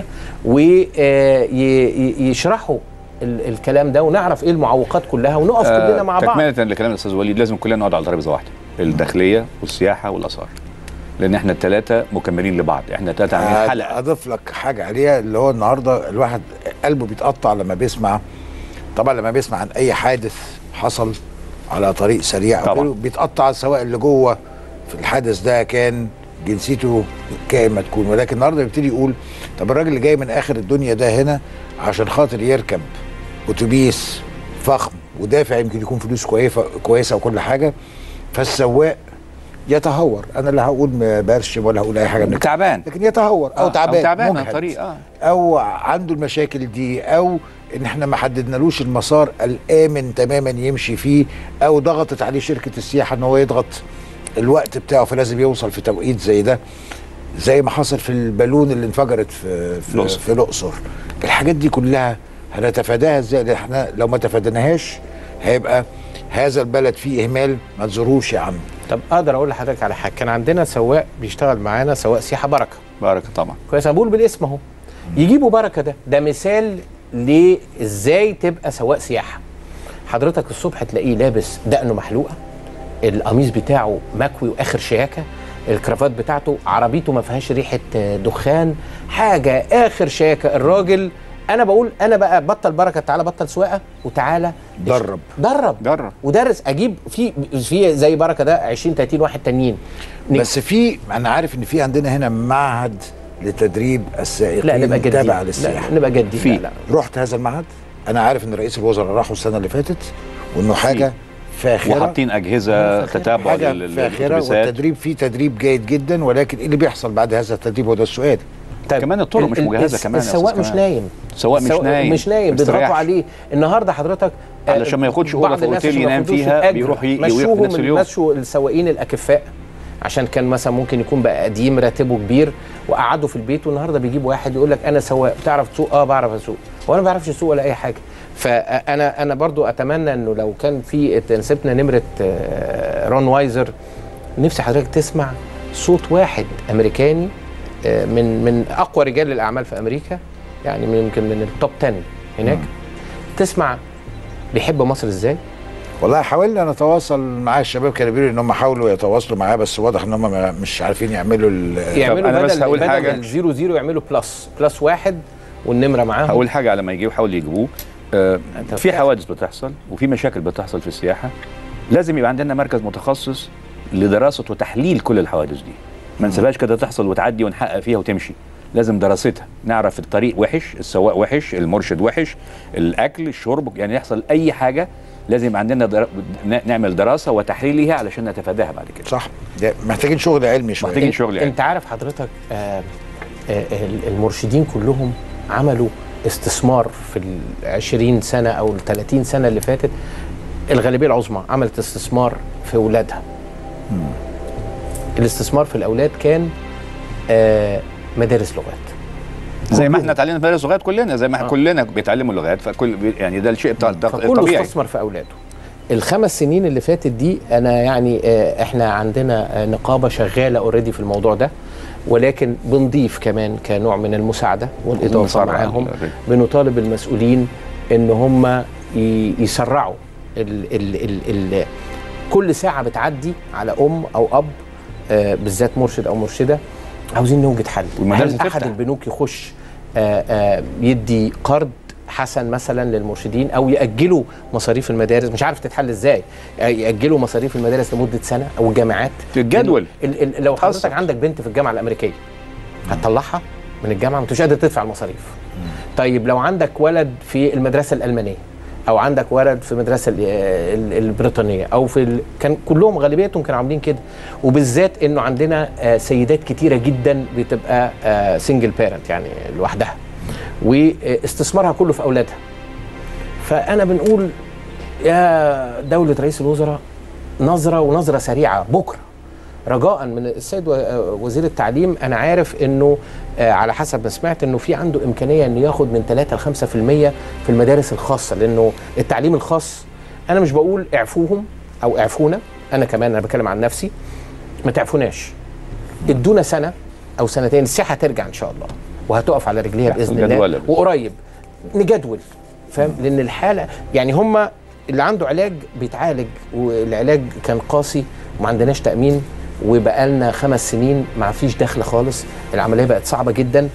ويشرحوا الكلام ده ونعرف ايه المعوقات كلها ونقف آه كلنا مع بعض. تكمله لكلام الاستاذ وليد، لازم كلنا نقعد على ترابيزه واحده، الداخليه والسياحه والاثار، لان احنا الثلاثه مكملين لبعض، احنا الثلاثه عاملين حلقه. اضيف لك حاجه عليها، اللي هو النهارده الواحد قلبه بيتقطع لما بيسمع، طبعا لما بيسمع عن اي حادث حصل على طريق سريع طبعا بيتقطع، سواء اللي جوه في الحادث ده كان جنسيته كائن مدكون، ولكن النهارده بيبتدي يقول طب الراجل اللي جاي من اخر الدنيا ده هنا عشان خاطر يركب اتوبيس فخم ودافع يمكن يكون فلوس كويسه كويسه وكل حاجه، فالسواق يتهور. انا لا هقول برشم ولا هقول اي حاجه من تعبان، لكن يتهور او آه تعبان او تعبان على الطريق اه او عنده المشاكل دي، او ان احنا ما حددنالوش المسار الامن تماما يمشي فيه، او ضغطت عليه شركه السياحه ان هو يضغط الوقت بتاعه فلازم يوصل في توقيت زي ده، زي ما حصل في البالون اللي انفجرت في في, في الاقصر. الحاجات دي كلها هنتفاداها ازاي؟ لان احنا لو ما تفاديناهاش هيبقى هذا البلد فيه اهمال. ما تزوروش يا عم. طب اقدر اقول لحضرتك على حاجه، كان عندنا سواق بيشتغل معانا، سواق سياحه، بركه. بركه طبعا كويس، انا بقول بالاسم اهو. يجيبوا بركه ده ده مثال لازاي تبقى سواق سياحه. حضرتك الصبح تلاقيه لابس دقنه محلوقه، القميص بتاعه مكوي واخر شياكه، الكرافات بتاعته، عربيته ما فيهاش ريحه دخان، حاجه اخر شياكه. الراجل انا بقول انا بقى بطل بركه، تعالى بطل سواقه وتعالى درب درب درب ودرس. اجيب في في زي بركه ده عشرين تلاتين واحد تانيين. بس في انا عارف ان في عندنا هنا معهد لتدريب السائقين. لا نبقى جدي، تابع للسياحه. لا نبقى جدي. في لا لا. رحت هذا المعهد، انا عارف ان رئيس الوزراء راحوا السنه اللي فاتت وانه حاجه فاخره، وحاطين اجهزه تتابع للاتوبيسات، والتدريب فيه تدريب جيد جدا. ولكن ايه اللي بيحصل بعد هذا التدريب؟ هو ده السؤال. طيب كمان الطرق مش مجهزه كمان. السواق مش نايم، السواق مش نايم مش نايم بيضغطوا عليه النهارده. حضرتك علشان ما ياخدش اوضه في اوتيل ينام فيها بيروح يوقف نفس اليوم. مشوا السواقين الاكفاء عشان كان مثلا ممكن يكون بقى قديم راتبه كبير، وقعدوا في البيت، والنهارده بيجيب واحد يقول لك انا سواق. بتعرف تسوق؟ اه بعرف اسوق. وانا ما بعرفش اسوق ولا اي حاجه. فانا انا برضو اتمنى انه لو كان في نسيبنا نمره رون وايزر، نفسي حضرتك تسمع صوت واحد امريكاني من من اقوى رجال الاعمال في امريكا، يعني يمكن من التوب عشرة هناك. مم. تسمع بيحب مصر ازاي. والله حاولنا نتواصل مع الشباب، كانوا بيقولوا ان هم حاولوا يتواصلوا معاه، بس واضح ان هم مش عارفين يعملوا ال يعملوا. انا بس هقول حاجه، الزيرو زيرو يعملوا بلس بلس واحد والنمره معاهم. اول حاجه على ما يجيبوا حاولوا يجيبوه. آه في حوادث بتحصل وفي مشاكل بتحصل في السياحه، لازم يبقى عندنا مركز متخصص لدراسه وتحليل كل الحوادث دي، ما نسيبهاش كده تحصل وتعدي ونحقق فيها وتمشي. لازم دراستها، نعرف الطريق وحش، السواق وحش، المرشد وحش، الاكل، الشرب، يعني يحصل اي حاجه لازم عندنا در... نعمل دراسه وتحليل ليها علشان نتفاداها بعد كده. صح، محتاجين شغل علمي شويه. محتاجين شغل علمي. انت عارف حضرتك آه آه المرشدين كلهم عملوا استثمار في العشرين سنه او الثلاثين سنه اللي فاتت. الغالبيه العظمى عملت استثمار في اولادها. مم. الاستثمار في الاولاد كان آه مدارس لغات، زي ما احنا اتعلمنا مدارس لغات كلنا، زي ما احنا آه. كلنا بيتعلموا لغات، فكل يعني ده الشيء بتاع الطبيعي. فكله استثمر في اولاده. الخمس سنين اللي فاتت دي انا يعني اه احنا عندنا نقابه شغاله اوريدي في الموضوع ده، ولكن بنضيف كمان كنوع من المساعده والاضافه معاهم، بنطالب المسؤولين ان هم يسرعوا ال ال ال ال كل ساعه بتعدي على ام او اب اه بالذات مرشد او مرشده عاوزين نوجد حل. هل احد البنوك يخش آآ آآ يدي قرض حسن مثلا للمرشدين، او ياجلوا مصاريف المدارس؟ مش عارف تتحل ازاي، ياجلوا مصاريف المدارس لمده سنه، او الجامعات الجدول. لو حضرتك عندك بنت في الجامعه الامريكيه هتطلعها من الجامعه، ما انتش قادر تدفع المصاريف. طيب لو عندك ولد في المدرسه الالمانيه، او عندك ولد في المدرسه البريطانيه، او في ال... كان كلهم غالبيتهم كانوا عاملين كده، وبالذات انه عندنا آه سيدات كتيره جدا بتبقى آه سنجل بيرنت يعني لوحدها، واستثمارها كله في اولادها. فانا بنقول يا دوله رئيس الوزراء نظره ونظره سريعه بكره، رجاء من السيد وزير التعليم. انا عارف انه آه على حسب ما سمعت انه في عنده امكانيه انه ياخد من ثلاثة ل خمسة في المية في المدارس الخاصه، لانه التعليم الخاص انا مش بقول اعفوهم او اعفونا، انا كمان انا بتكلم عن نفسي، ما تعفوناش، ادونا سنه او سنتين، السياحه ترجع ان شاء الله وهتقف على رجليها باذن الله وقريب نجدول، فاهم؟ لان الحاله يعني هم اللي عنده علاج بيتعالج، والعلاج كان قاسي وما عندناش تامين، وبقالنا خمس سنين ما فيش دخل خالص، العمليه بقت صعبه جدا.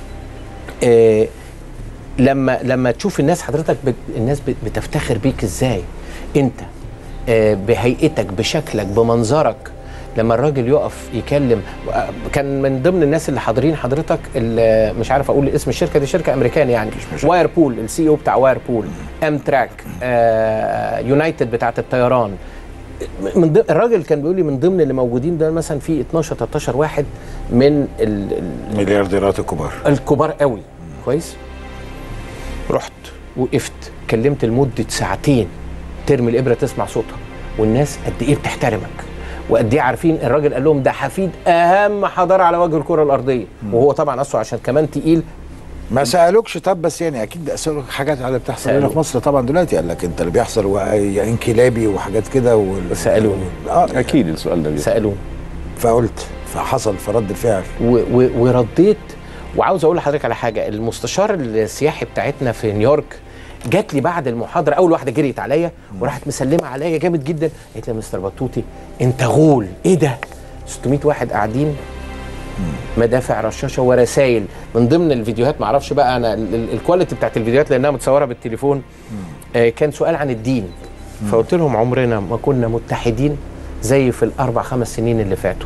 آه لما لما تشوف الناس حضرتك بت الناس بتفتخر بيك ازاي انت، آه بهيئتك بشكلك بمنظرك. لما الراجل يقف يكلم، كان من ضمن الناس اللي حاضرين حضرتك اللي مش عارف اقول اسم الشركه دي، شركه امريكانيه يعني، واير بول، السي او بتاع واير بول، ام تراك، آه يونايتد بتاعت الطيران. من ضمن الراجل كان بيقول لي من ضمن اللي موجودين ده مثلا في اتناشر تلتاشر واحد من المليارديرات الكبار الكبار قوي. كويس. رحت وقفت كلمت لمده ساعتين، ترمي الابره تسمع صوتها، والناس قد ايه بتحترمك وقد ايه عارفين. الراجل قال لهم ده حفيد اهم حضاره على وجه الكره الارضيه، وهو طبعا اصله عشان كمان تقيل. ما سالوكش؟ طب بس يعني اكيد سالوك حاجات على اللي بتحصل هنا في مصر طبعا دلوقتي، قال لك انت اللي بيحصل انقلابي وحاجات كده وال... سالوني اه اكيد السؤال ده سالوني، فقلت فحصل فرد الفعل و... و... ورديت. وعاوز اقول لحضرتك على حاجه، المستشار السياحي بتاعتنا في نيويورك جات لي بعد المحاضره، اول واحده جريت عليا وراحت مسلمه عليا جامد جدا، قالت لي يا مستر بطوطي انت غول. ايه ده؟ ستمية واحد قاعدين، مدافع رشاشه ورسائل. من ضمن الفيديوهات، ما اعرفش بقى انا الكواليتي بتاعت الفيديوهات لانها متصوره بالتليفون، آه كان سؤال عن الدين، فقلت لهم عمرنا ما كنا متحدين زي في الاربع خمس سنين اللي فاتوا.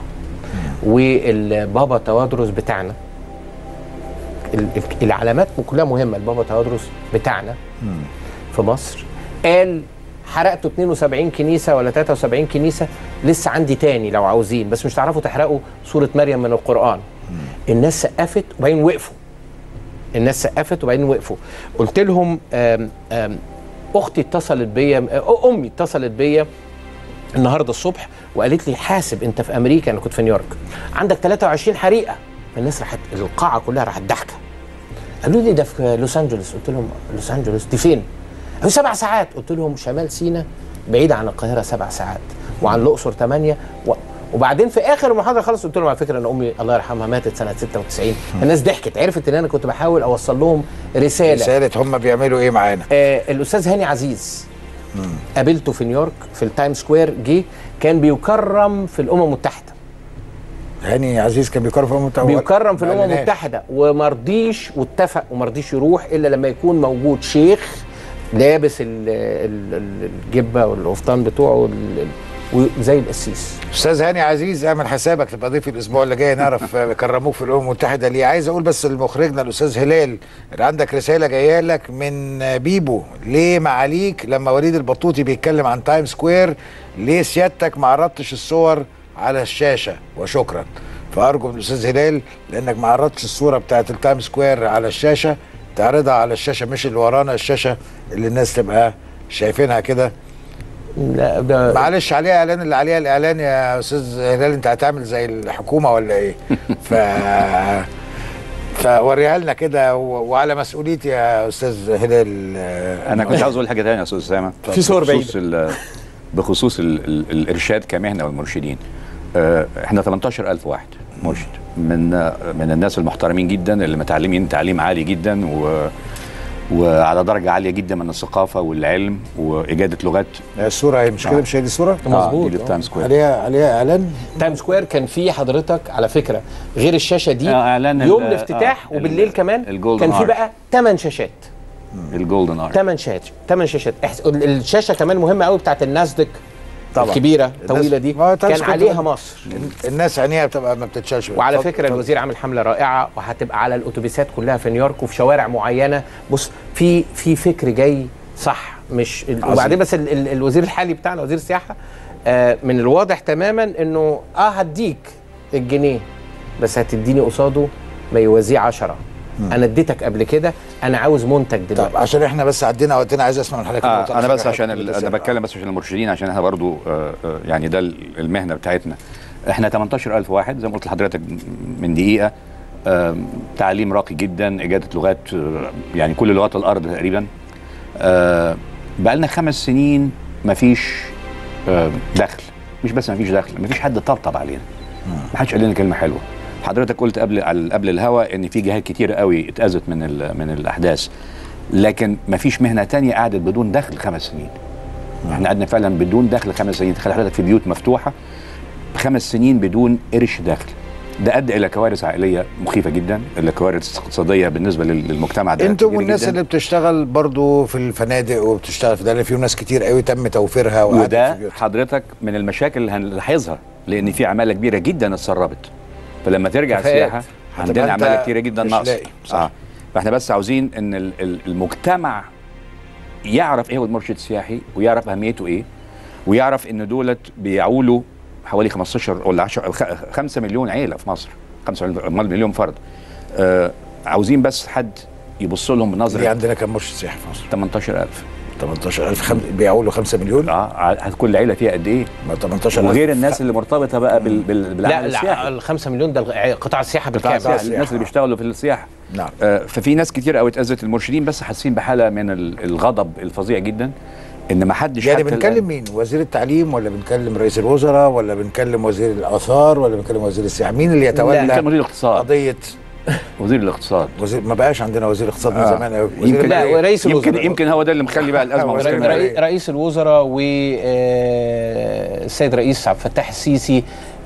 والبابا توادرس بتاعنا، العلامات كلها مهمه، البابا توادرس بتاعنا في مصر قال حرقتوا اتنين وسبعين كنيسه ولا تلاتة وسبعين كنيسه، لسه عندي تاني لو عاوزين، بس مش تعرفوا تحرقوا سوره مريم من القران. الناس سقفت وبعدين وقفوا، الناس سقفت وبعدين وقفوا. قلت لهم آم آم اختي اتصلت بيا، امي اتصلت بيا النهارده الصبح وقالت لي حاسب انت في امريكا، انا كنت في نيويورك، عندك تلاتة وعشرين حريقه. الناس راحت، القاعه كلها راحت ضحكه. قالوا لي ده في لوس انجلوس. قلت لهم لوس انجلوس دي فين؟ قالوا سبع ساعات. قلت لهم شمال سيناء بعيد عن القاهره سبع ساعات، وعن الاقصر ثمانية. و... وبعدين في اخر المحاضره خلص قلت لهم على فكره ان امي الله يرحمها ماتت سنه ستة وتسعين. الناس ضحكت، عرفت ان انا كنت بحاول اوصل لهم رساله رساله هم بيعملوا ايه معانا. آه الاستاذ هاني عزيز مم. قابلته في نيويورك في التايم سكوير، جه كان بيكرم في الامم المتحده هاني عزيز كان بيكرم في الامم المتحده، بيكرم في الامم المتحده وما رضيش واتفق وما رضيش يروح الا لما يكون موجود شيخ لابس الجبه والقفطان بتوعه زي القسيس. استاذ هاني عزيز اعمل حسابك تبقى ضيف الاسبوع اللي جاي نعرف كرموك في الامم المتحده ليه. عايز اقول بس لمخرجنا الاستاذ هلال عندك رساله جايه لك من بيبو. ليه معاليك لما وليد البطوطي بيتكلم عن تايم سكوير ليه سيادتك ما عرضتش الصور على الشاشه؟ وشكرا. فارجو من الاستاذ هلال لانك ما عرضتش الصوره بتاعت التايم سكوير على الشاشه تعرضها على الشاشه، مش اللي ورانا، الشاشه اللي الناس تبقى شايفينها كده. لا ده معلش عليها اعلان، اللي عليها الاعلان يا استاذ هلال. انت هتعمل زي الحكومه ولا ايه؟ ف فوريها لنا كده وعلى مسؤوليتي يا استاذ هلال. انا كنت عاوز اقول حاجه ثانيه يا استاذ اسامه في صور بعيده بخصوص ال ال الارشاد كمهنه والمرشدين. احنا ثمانية عشر ألف واحد مرشد من من الناس المحترمين جدا اللي متعلمين تعليم عالي جدا و وعلى درجه عاليه جدا من الثقافه والعلم واجاده لغات. الصوره هي مش كده؟ مش هي دي الصوره؟ مظبوط. دي تايم سكوير عليها عليها اعلان تايم سكوير. كان في حضرتك على فكره غير الشاشه دي اعلان يوم الافتتاح آه وبالليل كمان كان في بقى ثمان شاشات. الجولدن ار ثمان شاشات ثمان شاشات. الشاشه كمان مهمه قوي بتاعت الناسداك طبعا الكبيره الطويله دي كان عليها مصر. الناس عينيها بتبقى ما بتتشالش. وعلى فكره الوزير عامل حمله رائعه وهتبقى على الاتوبيسات كلها في نيويورك وفي شوارع معينه. بص في في فكر جاي صح مش ال... وبعدين بس ال... ال... الوزير الحالي بتاعنا وزير السياحه آه من الواضح تماما انه اه هديك الجنيه بس هتديني قصاده ما يوازيه عشرة. انا اديتك قبل كده، انا عاوز منتج دلوقتي. طب عشان احنا بس عدينا وقتنا عايز اسمع من حضرتك. آه انا بس عشان انا بتكلم بس عشان المرشدين عشان احنا برضو آه يعني ده المهنه بتاعتنا. احنا ثمانية عشر ألف واحد زي ما قلت لحضرتك من دقيقه. آه تعليم راقي جدا، اجاده لغات آه يعني كل لغات الارض تقريبا. آه بقى لنا خمس سنين مفيش آه دخل. مش بس مفيش دخل، مفيش حد طبطب علينا. ما حدش قال لنا كلمه حلوه. حضرتك قلت قبل قبل الهوا ان في جهات كتير قوي اتاذت من من الاحداث، لكن ما فيش مهنه تانية قعدت بدون دخل خمس سنين. احنا قعدنا فعلا بدون دخل خمس سنين. تخيل حضرتك في بيوت مفتوحه خمس سنين بدون قرش دخل. ده ادى الى كوارث عائليه مخيفه جدا، الى كوارث اقتصاديه بالنسبه للمجتمع ده. انتم والناس اللي بتشتغل برضو في الفنادق وبتشتغل في ده، في ناس كتير قوي تم توفيرها وده حضرتك من المشاكل اللي هنلاحظها، لان في عماله كبيره جدا اتسربت. فلما ترجع السياحه عندنا عماله كتيره جدا ناقصه. اه فاحنا بس عاوزين ان المجتمع يعرف ايه هو المرشد السياحي ويعرف اهميته ايه، ويعرف ان دولت بيعولوا حوالي خمستاشر ولا عشرة خمسة مليون عيله في مصر، خمسة مليون فرد. آه عاوزين بس حد يبص لهم بنظره. في عندنا كم مرشد سياحي في مصر؟ ثمانية عشر ألف. ثمانية عشر ألف خم... بيعولوا خمسة مليون؟ اه كل عيله فيها قد ايه؟ ثمانية عشر ألف وغير الناس اللي مرتبطه بقى بال... بال... بالعمل السياحي. لا ال خمسة مليون ده قطاع السياحه بالكامل. الناس اللي بيشتغلوا في السياحه. نعم. آه ففي ناس كتير قوي اتاذت. المرشدين بس حاسين بحاله من الغضب الفظيع جدا ان ما حدش. يعني بنكلم مين؟ وزير التعليم ولا بنكلم رئيس الوزراء ولا بنكلم وزير الاثار ولا بنكلم وزير السياحه؟ مين اللي يتولى وزير الاقتصاد؟ قضيه وزير الاقتصاد. وزير ما بقاش عندنا وزير اقتصاد من آه. زمان قوي. يمكن لا ورئيس الوزراء يمكن يمكن هو ده اللي مخلي بقى الازمه مستمره. رئيس الوزراء والسيد رئيس عبد الفتاح السيسي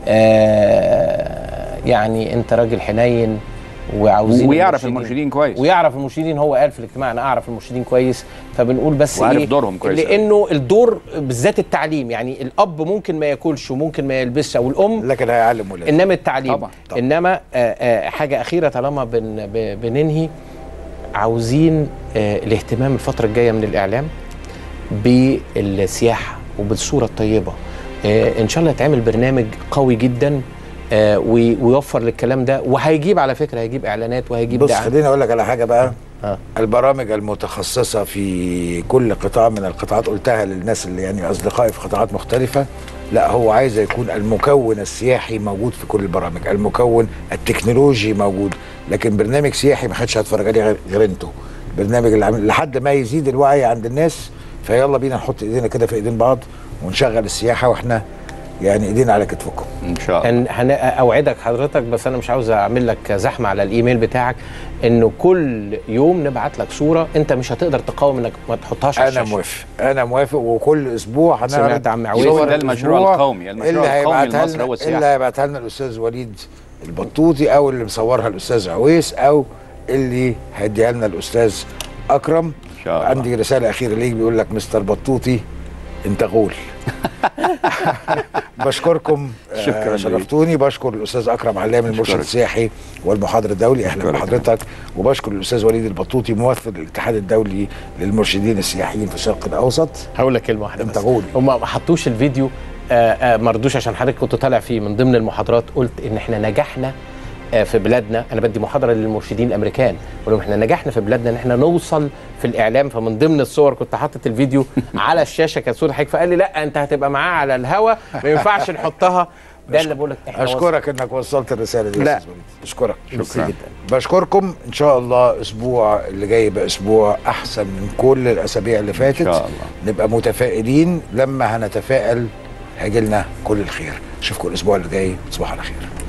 يعني انت راجل حنين وعاوزين ويعرف المرشدين كويس ويعرف المرشدين. هو قال في الاجتماع انا اعرف المرشدين كويس، فبنقول بس وعارف ايه دورهم كويس، لانه الدور بالذات التعليم. يعني الاب ممكن ما ياكلش وممكن ما يلبسش او الام، لكن هيعلم ولاده. انما التعليم طبعا. طبعا. انما آآ آآ حاجه اخيره طالما بن بننهي، عاوزين الاهتمام الفتره الجايه من الاعلام بالسياحه وبالصوره الطيبه. ان شاء الله يتعمل برنامج قوي جدا آه ويوفر للكلام ده، وهيجيب على فكره هيجيب اعلانات وهيجيب بص دعم. خليني اقول لك على حاجه بقى. آه. البرامج المتخصصه في كل قطاع من القطاعات، قلتها للناس اللي يعني اصدقائي في قطاعات مختلفه، لا هو عايز يكون المكون السياحي موجود في كل البرامج، المكون التكنولوجي موجود، لكن برنامج سياحي ما حدش هيتفرج عليه غير انتوا. البرنامج اللي عامل لحد ما يزيد الوعي عند الناس، فيلا بينا نحط ايدينا كده في ايدين بعض ونشغل السياحه واحنا يعني ايدينا على كتفكم ان شاء الله. هن اوعدك حضرتك، بس انا مش عاوز اعمل لك زحمه على الايميل بتاعك، انه كل يوم نبعت لك صوره انت مش هتقدر تقاوم انك ما تحطهاش على الشاشه. انا موافق، انا موافق، وكل اسبوع هنعرض سمعت عن معويس صور ده المشروع الأسبوع القومي، المشروع اللي القومي هيبعتها لمصر لنا هو السياحه. اللي هيبعتها لنا الاستاذ وليد البطوطي، او اللي مصورها الاستاذ عويس، او اللي هيديها لنا الاستاذ اكرم. ان شاء الله. عندي رساله اخيره ليك بيقول لك مستر بطوطي انت غول. بشكركم، شكرا آه شرفتوني. بشكر الاستاذ اكرم علام المرشد السياحي والمحاضر الدولي، اهلا بحضرتك. وبشكر الاستاذ وليد البطوطي ممثل الاتحاد الدولي للمرشدين السياحيين في الشرق الاوسط. هقول لك كلمه واحده انت بس. غول. هم ما حطوش الفيديو، آه آه ما رضوش عشان حضرتك كنت طالع فيه من ضمن المحاضرات، قلت ان احنا نجحنا في بلادنا. انا بدي محاضره للمرشدين الامريكان، بقول لهم احنا نجحنا في بلادنا ان احنا نوصل في الاعلام. فمن ضمن الصور كنت حاطط الفيديو على الشاشه كانت صوره حضرتك، فقال لي لا انت هتبقى معاه على الهوا ما ينفعش نحطها. ده اللي بقول لك احنا اشكرك انك وصلت الرساله دي. لا اشكرك شكرا جدا. بشكركم. ان شاء الله الاسبوع اللي جاي يبقى اسبوع احسن من كل الاسابيع اللي فاتت. ان شاء الله نبقى متفائلين، لما هنتفائل هيجي لنا كل الخير. اشوفكم الاسبوع اللي جاي. تصبحوا على خير.